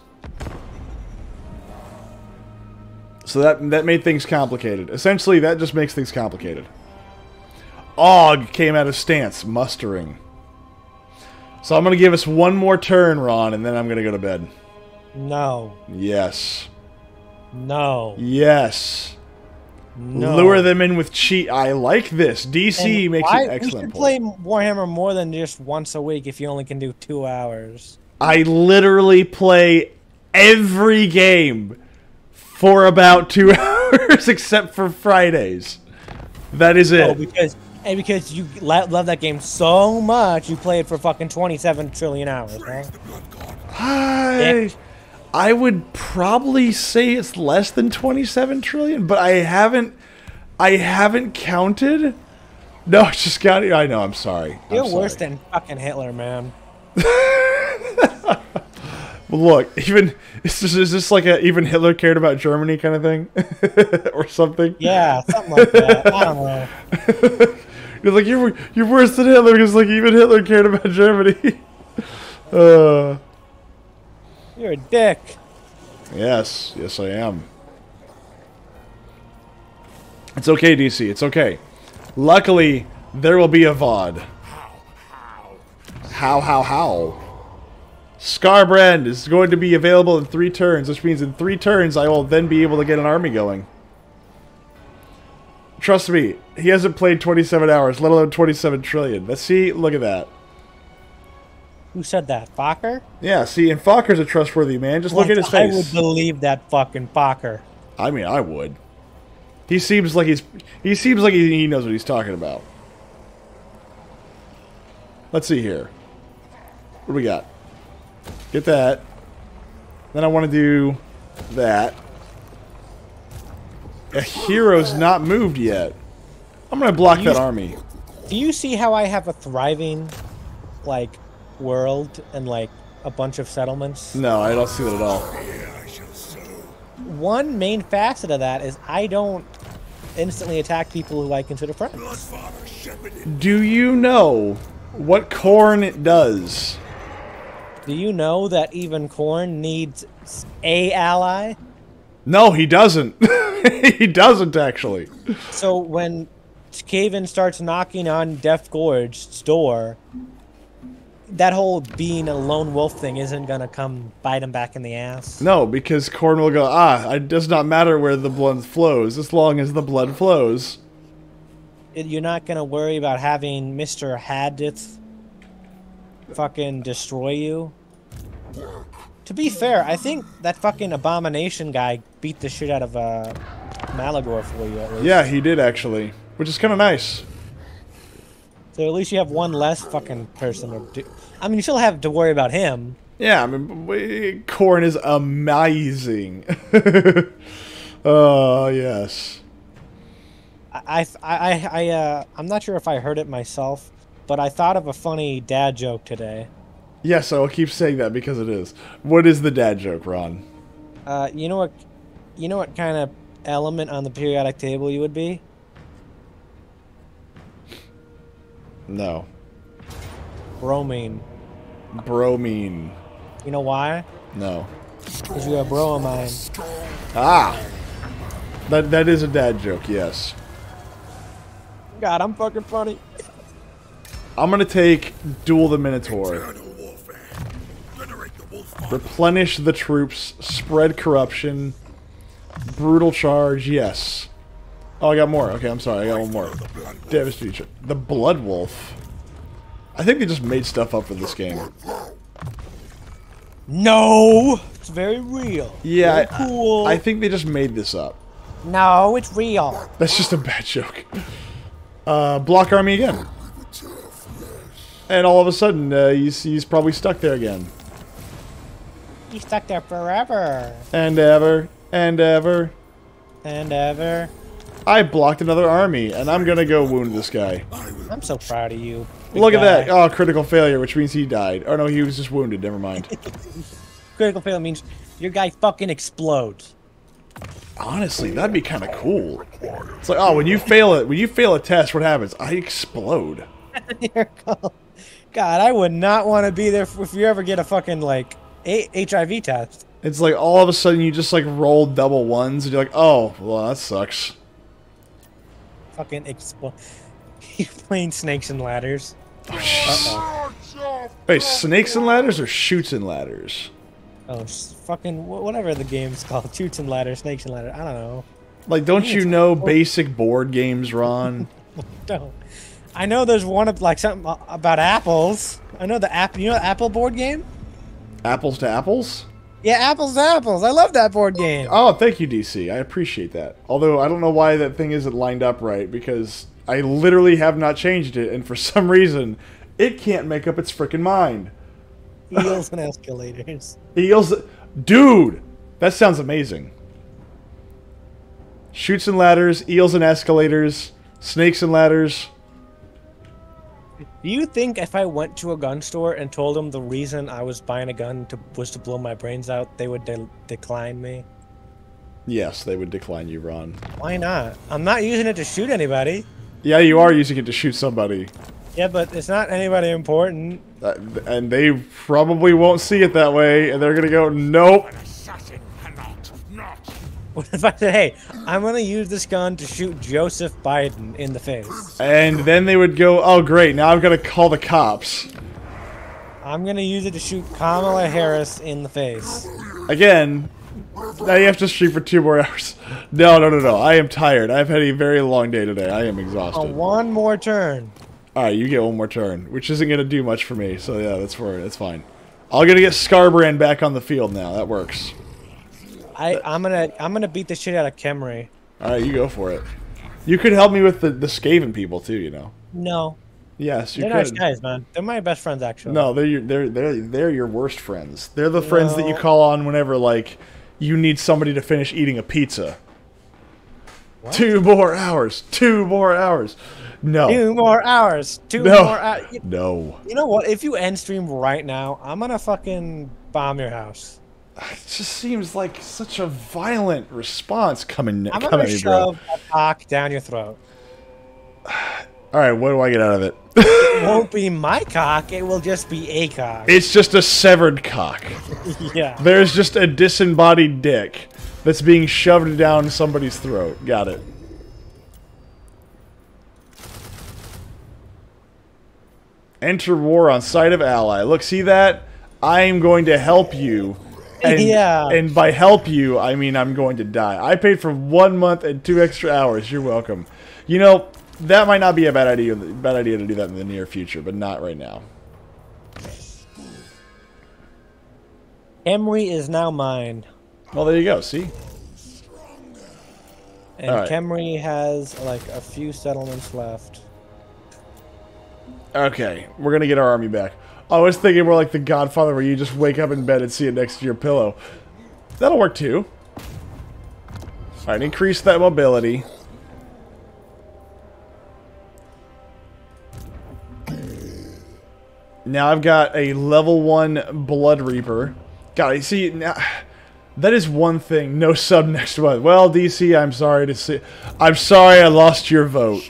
So that made things complicated. Essentially, that just makes things complicated. Og came out of stance, mustering. So I'm going to give us one more turn, Ron, and then I'm going to go to bed. No. Yes. No. Yes. No. Lure them in with cheat. I like this. DC makes an excellent point. You should play Warhammer more than just once a week if you only can do 2 hours. I literally play every game for about 2 hours, except for Fridays. That is it. Oh, because you love that game so much, you play it for fucking 27 trillion hours, huh? I would probably say it's less than 27 trillion, but I haven't counted. No, it's just got it. I know. I'm sorry. You're worse than fucking Hitler, man. Well, look, is this like even Hitler cared about Germany kind of thing, or something? Yeah, something like that. I don't know. You're like you're worse than Hitler because like even Hitler cared about Germany. You're a dick. Yes, I am. It's okay, DC. It's okay. Luckily, there will be a VOD. How? Scarbrand is going to be available in 3 turns, which means in 3 turns I will then be able to get an army going. Trust me, he hasn't played 27 hours, let alone 27 trillion. Let's see, look at that. Who said that? Fokker? Yeah, see, and Fokker's a trustworthy man. Just look at his face. I would believe that fucking Fokker. I mean, I would. He seems like he knows what he's talking about. Let's see here. What do we got? Get that. Then I want to do that. A hero's not moved yet. I'm gonna block that army. Do you see how I have a thriving, like, world and, like, a bunch of settlements? No, I don't see that at all. One main facet of that is I don't instantly attack people who I consider friends. Do you know what corn does? Do you know that even corn needs a ally? No, he doesn't. He doesn't, actually. So when Skaven starts knocking on Death Gorge's door, that whole being a lone wolf thing isn't gonna come bite him back in the ass. No, because corn will go, it does not matter where the blood flows, as long as the blood flows. You're not gonna worry about having Mr. Hadith fucking destroy you. To be fair, I think that fucking abomination guy beat the shit out of Malagor for you, at least. Yeah, he did, actually. Which is kind of nice. So at least you have one less fucking person to do. I mean, you still have to worry about him. Yeah, I mean, corn is amazing. Oh, yes. I'm not sure if I heard it myself, but I thought of a funny dad joke today. Yes, I will keep saying that because it is. What is the dad joke, Ron? You know what kind of element on the periodic table you would be? No. Bromine. Bromine. You know why? No. Because you're a bro of mine. Ah! That is a dad joke, yes. God, I'm fucking funny. I'm gonna take Duel the Minotaur. Replenish the troops, spread corruption, brutal charge, yes. Oh, I got more. Okay, I'm sorry, I got one more. Devastation. The Blood Wolf. I think they just made stuff up for this game. No! It's very real. Yeah, very cool. I think they just made this up. No, it's real. That's just a bad joke. Block army again. And all of a sudden, he's probably stuck there again. He's stuck there forever. And ever. And ever. And ever. I blocked another army, and I'm gonna go wound this guy. I'm so proud of you. Look at that. Oh, critical failure, which means he died. Oh, no, he was just wounded. Never mind. Critical failure means your guy fucking explodes. Honestly, that'd be kind of cool. It's like, oh, when you fail a test, what happens? I explode. God, I would not want to be there if you ever get a fucking, like, HIV test. It's like all of a sudden you just, like, roll double ones, and you're like, oh, well, that sucks. Fucking explode. You're playing Snakes and Ladders. Uh-oh. Wait, Snakes and Ladders or Shoots and Ladders? Oh, fucking whatever the game's called. Shoots and Ladders, Snakes and Ladders. I don't know. Like, don't you know basic board games, Ron? Don't. I know there's one of, like, something about apples. I know the app. You know the Apple board game? Apples to Apples? Yeah, Apples to Apples. I love that board game. Oh, thank you, DC. I appreciate that. Although, I don't know why that thing isn't lined up right, because I literally have not changed it, and for some reason, it can't make up its frickin' mind. Eels and escalators. Eels... Dude! That sounds amazing. Shoots and ladders, eels and escalators, snakes and ladders. Do you think if I went to a gun store and told them the reason I was buying a gun was to blow my brains out, they would decline me? Yes, they would decline you, Ron. Why not? I'm not using it to shoot anybody. Yeah, you are using it to shoot somebody. Yeah, but it's not anybody important. And they probably won't see it that way, and they're gonna go, nope. An assassin cannot not. What if I say, hey, I'm gonna use this gun to shoot Joseph Biden in the face? And then they would go, oh great, now I've got to call the cops. I'm gonna use it to shoot Kamala Harris in the face. Again, now you have to stream for 2 more hours. No. I am tired. I've had a very long day today. I am exhausted. One more turn. Alright, you get one more turn, which isn't going to do much for me, so yeah, that's fine. I'm going to get Scarbrand back on the field now. That works. I'm gonna beat the shit out of Kemri. Alright, you go for it. You could help me with the Skaven people too, you know. No. Yes, you They're could. nice guys, man. They're my best friends, actually. No, they're your worst friends. They're the friends that you call on whenever, like, you need somebody to finish eating a pizza. What? 2 more hours. 2 more hours. No. 2 more hours. 2 No. more hours. No. You know what? If you end stream right now, I'm gonna fucking bomb your house. It just seems like such a violent response coming I'm at gonna me, bro. shove a cock down your throat. Alright, what do I get out of it? It won't be my cock, it will just be a cock. It's just a severed cock. Yeah. There's just a disembodied dick that's being shoved down somebody's throat. Got it. Enter war on side of ally. Look, see that? I am going to help you. And, yeah. And by help you, I mean I'm going to die. I paid for 1 month and 2 extra hours. You're welcome. You know, that might not be a bad idea to do that in the near future, but not right now. Kemri is now mine. Well, there you go. See? And right. Kemri has like a few settlements left. Okay, we're gonna get our army back. I was thinking more like The Godfather, where you just wake up in bed and see it next to your pillow. That'll work too. Alright, increase that mobility. Now I've got a level 1 Blood Reaper. God, see, now, that is one thing. No sub next month. Well, DC, I'm sorry to see. I'm sorry I lost your vote.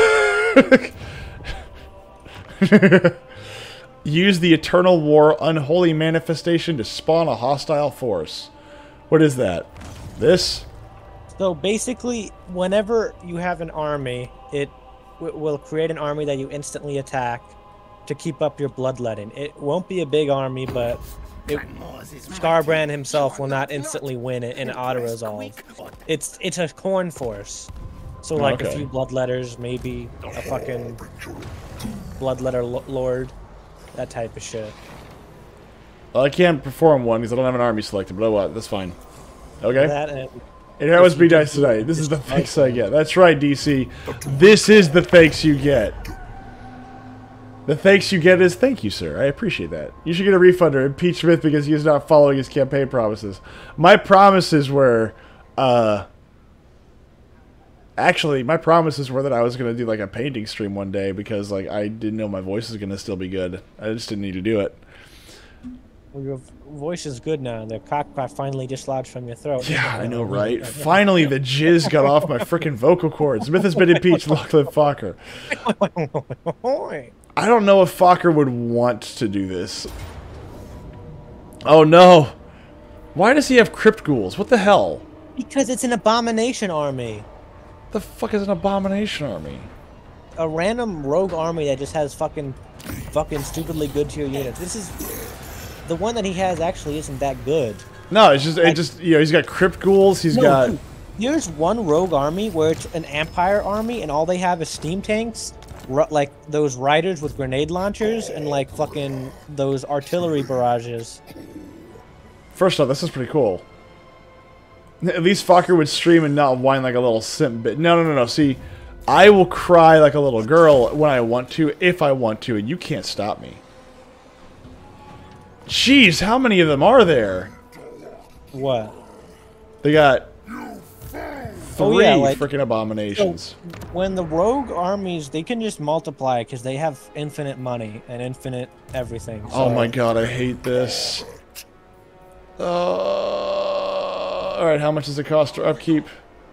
Use the Eternal War Unholy Manifestation to spawn a hostile force. What is that? This? So basically, whenever you have an army, it will create an army that you instantly attack to keep up your bloodletting. It won't be a big army, but Scarbrand himself will not instantly win it in an auto-resolve. It's a corn force. So like a few bloodletters, maybe a fucking bloodletter lord, that type of shit. Well, I can't perform one because I don't have an army selected, but oh what, that's fine. Okay? That it always be nice tonight. This is the thanks I get. That's right, DC. This is the thanks you get. The thanks you get is thank you, sir. I appreciate that. You should get a refund or impeach Smith because he is not following his campaign promises. My promises were, actually, my promises were that I was going to do like a painting stream one day because like I didn't know my voice was going to still be good. I just didn't need to do it. Well, your voice is good now. The cock got finally dislodged from your throat. Yeah, I know, right? Finally, the jizz got off my freaking vocal cords. Smith has been impeached, Lachlan Fokker. I don't know if Fokker would want to do this. Oh no! Why does he have crypt ghouls? What the hell? Because it's an abomination army. The fuck is an abomination army? A random rogue army that just has fucking stupidly good tier units. This is the one that he has actually isn't that good. No, it's just you know, he's got crypt ghouls. He's got. Dude, here's one rogue army where it's an Empire army and all they have is steam tanks, like those riders with grenade launchers, and like fucking those artillery barrages. First off, this is pretty cool. At least Fokker would stream and not whine like a little simp bit. No. See, I will cry like a little girl when I want to, if I want to, and you can't stop me. Jeez, how many of them are there? What? They got 3 like, freaking abominations. So when the rogue armies, they can just multiply because they have infinite money and infinite everything. So. Oh my god, I hate this. Alright, how much does it cost to upkeep?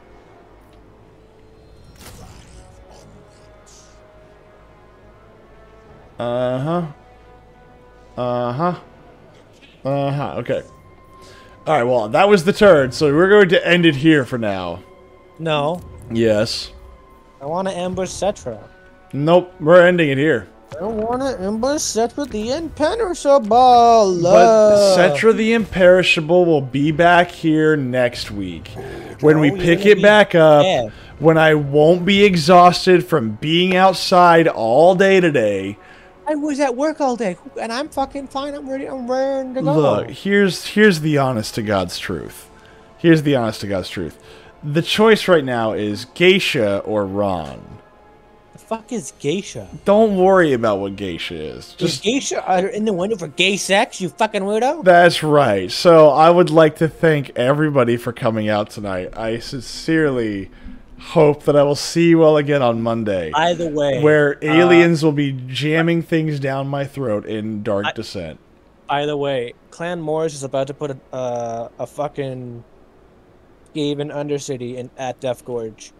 Okay. Alright, well, that was the turn, so we're going to end it here for now. No. Yes. I want to ambush Cetra. Nope, we're ending it here. I want to ambush Cetra the Imperishable. But Cetra the Imperishable will be back here next week. When we pick it back up, when I won't be exhausted from being outside all day today. I was at work all day, and I'm fucking fine. I'm ready. I'm ready to go. Look, here's the honest to God's truth. Here's the honest to God's truth. The choice right now is Geisha or Ron. fuck is geisha? Don't worry about what geisha is. Is Just geisha in the window for gay sex? You fucking weirdo. That's right. So I would like to thank everybody for coming out tonight. I sincerely hope that I will see you all again on Monday. By the way, where aliens will be jamming things down my throat in Dark Descent. By the way, Clan Morris is about to put a fucking cave in Undercity at Death Gorge.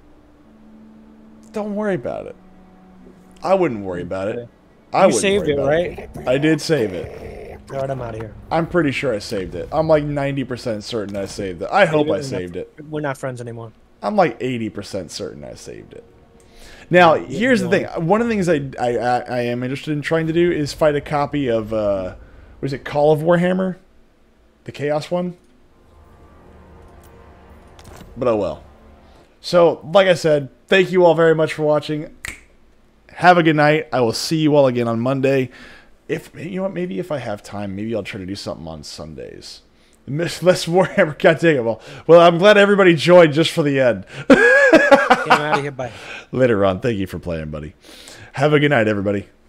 Don't worry about it. I wouldn't worry about it. You saved it, right? I did save it. Alright, I'm out of here. I'm pretty sure I saved it. I'm like 90% certain I saved it. I hope I saved it. We're not friends anymore. I'm like 80% certain I saved it. Now, here's the thing. One of the things I am interested in trying to do is fight a copy of, what is it, Call of Warhammer? The Chaos one? But oh well. So, like I said, thank you all very much for watching. Have a good night. I will see you all again on Monday. If you know what, maybe if I have time, maybe I'll try to do something on Sundays. Less Warhammer. God dang it. Well, I'm glad everybody joined just for the end. Get out of here, bye. Later on. Thank you for playing, buddy. Have a good night, everybody.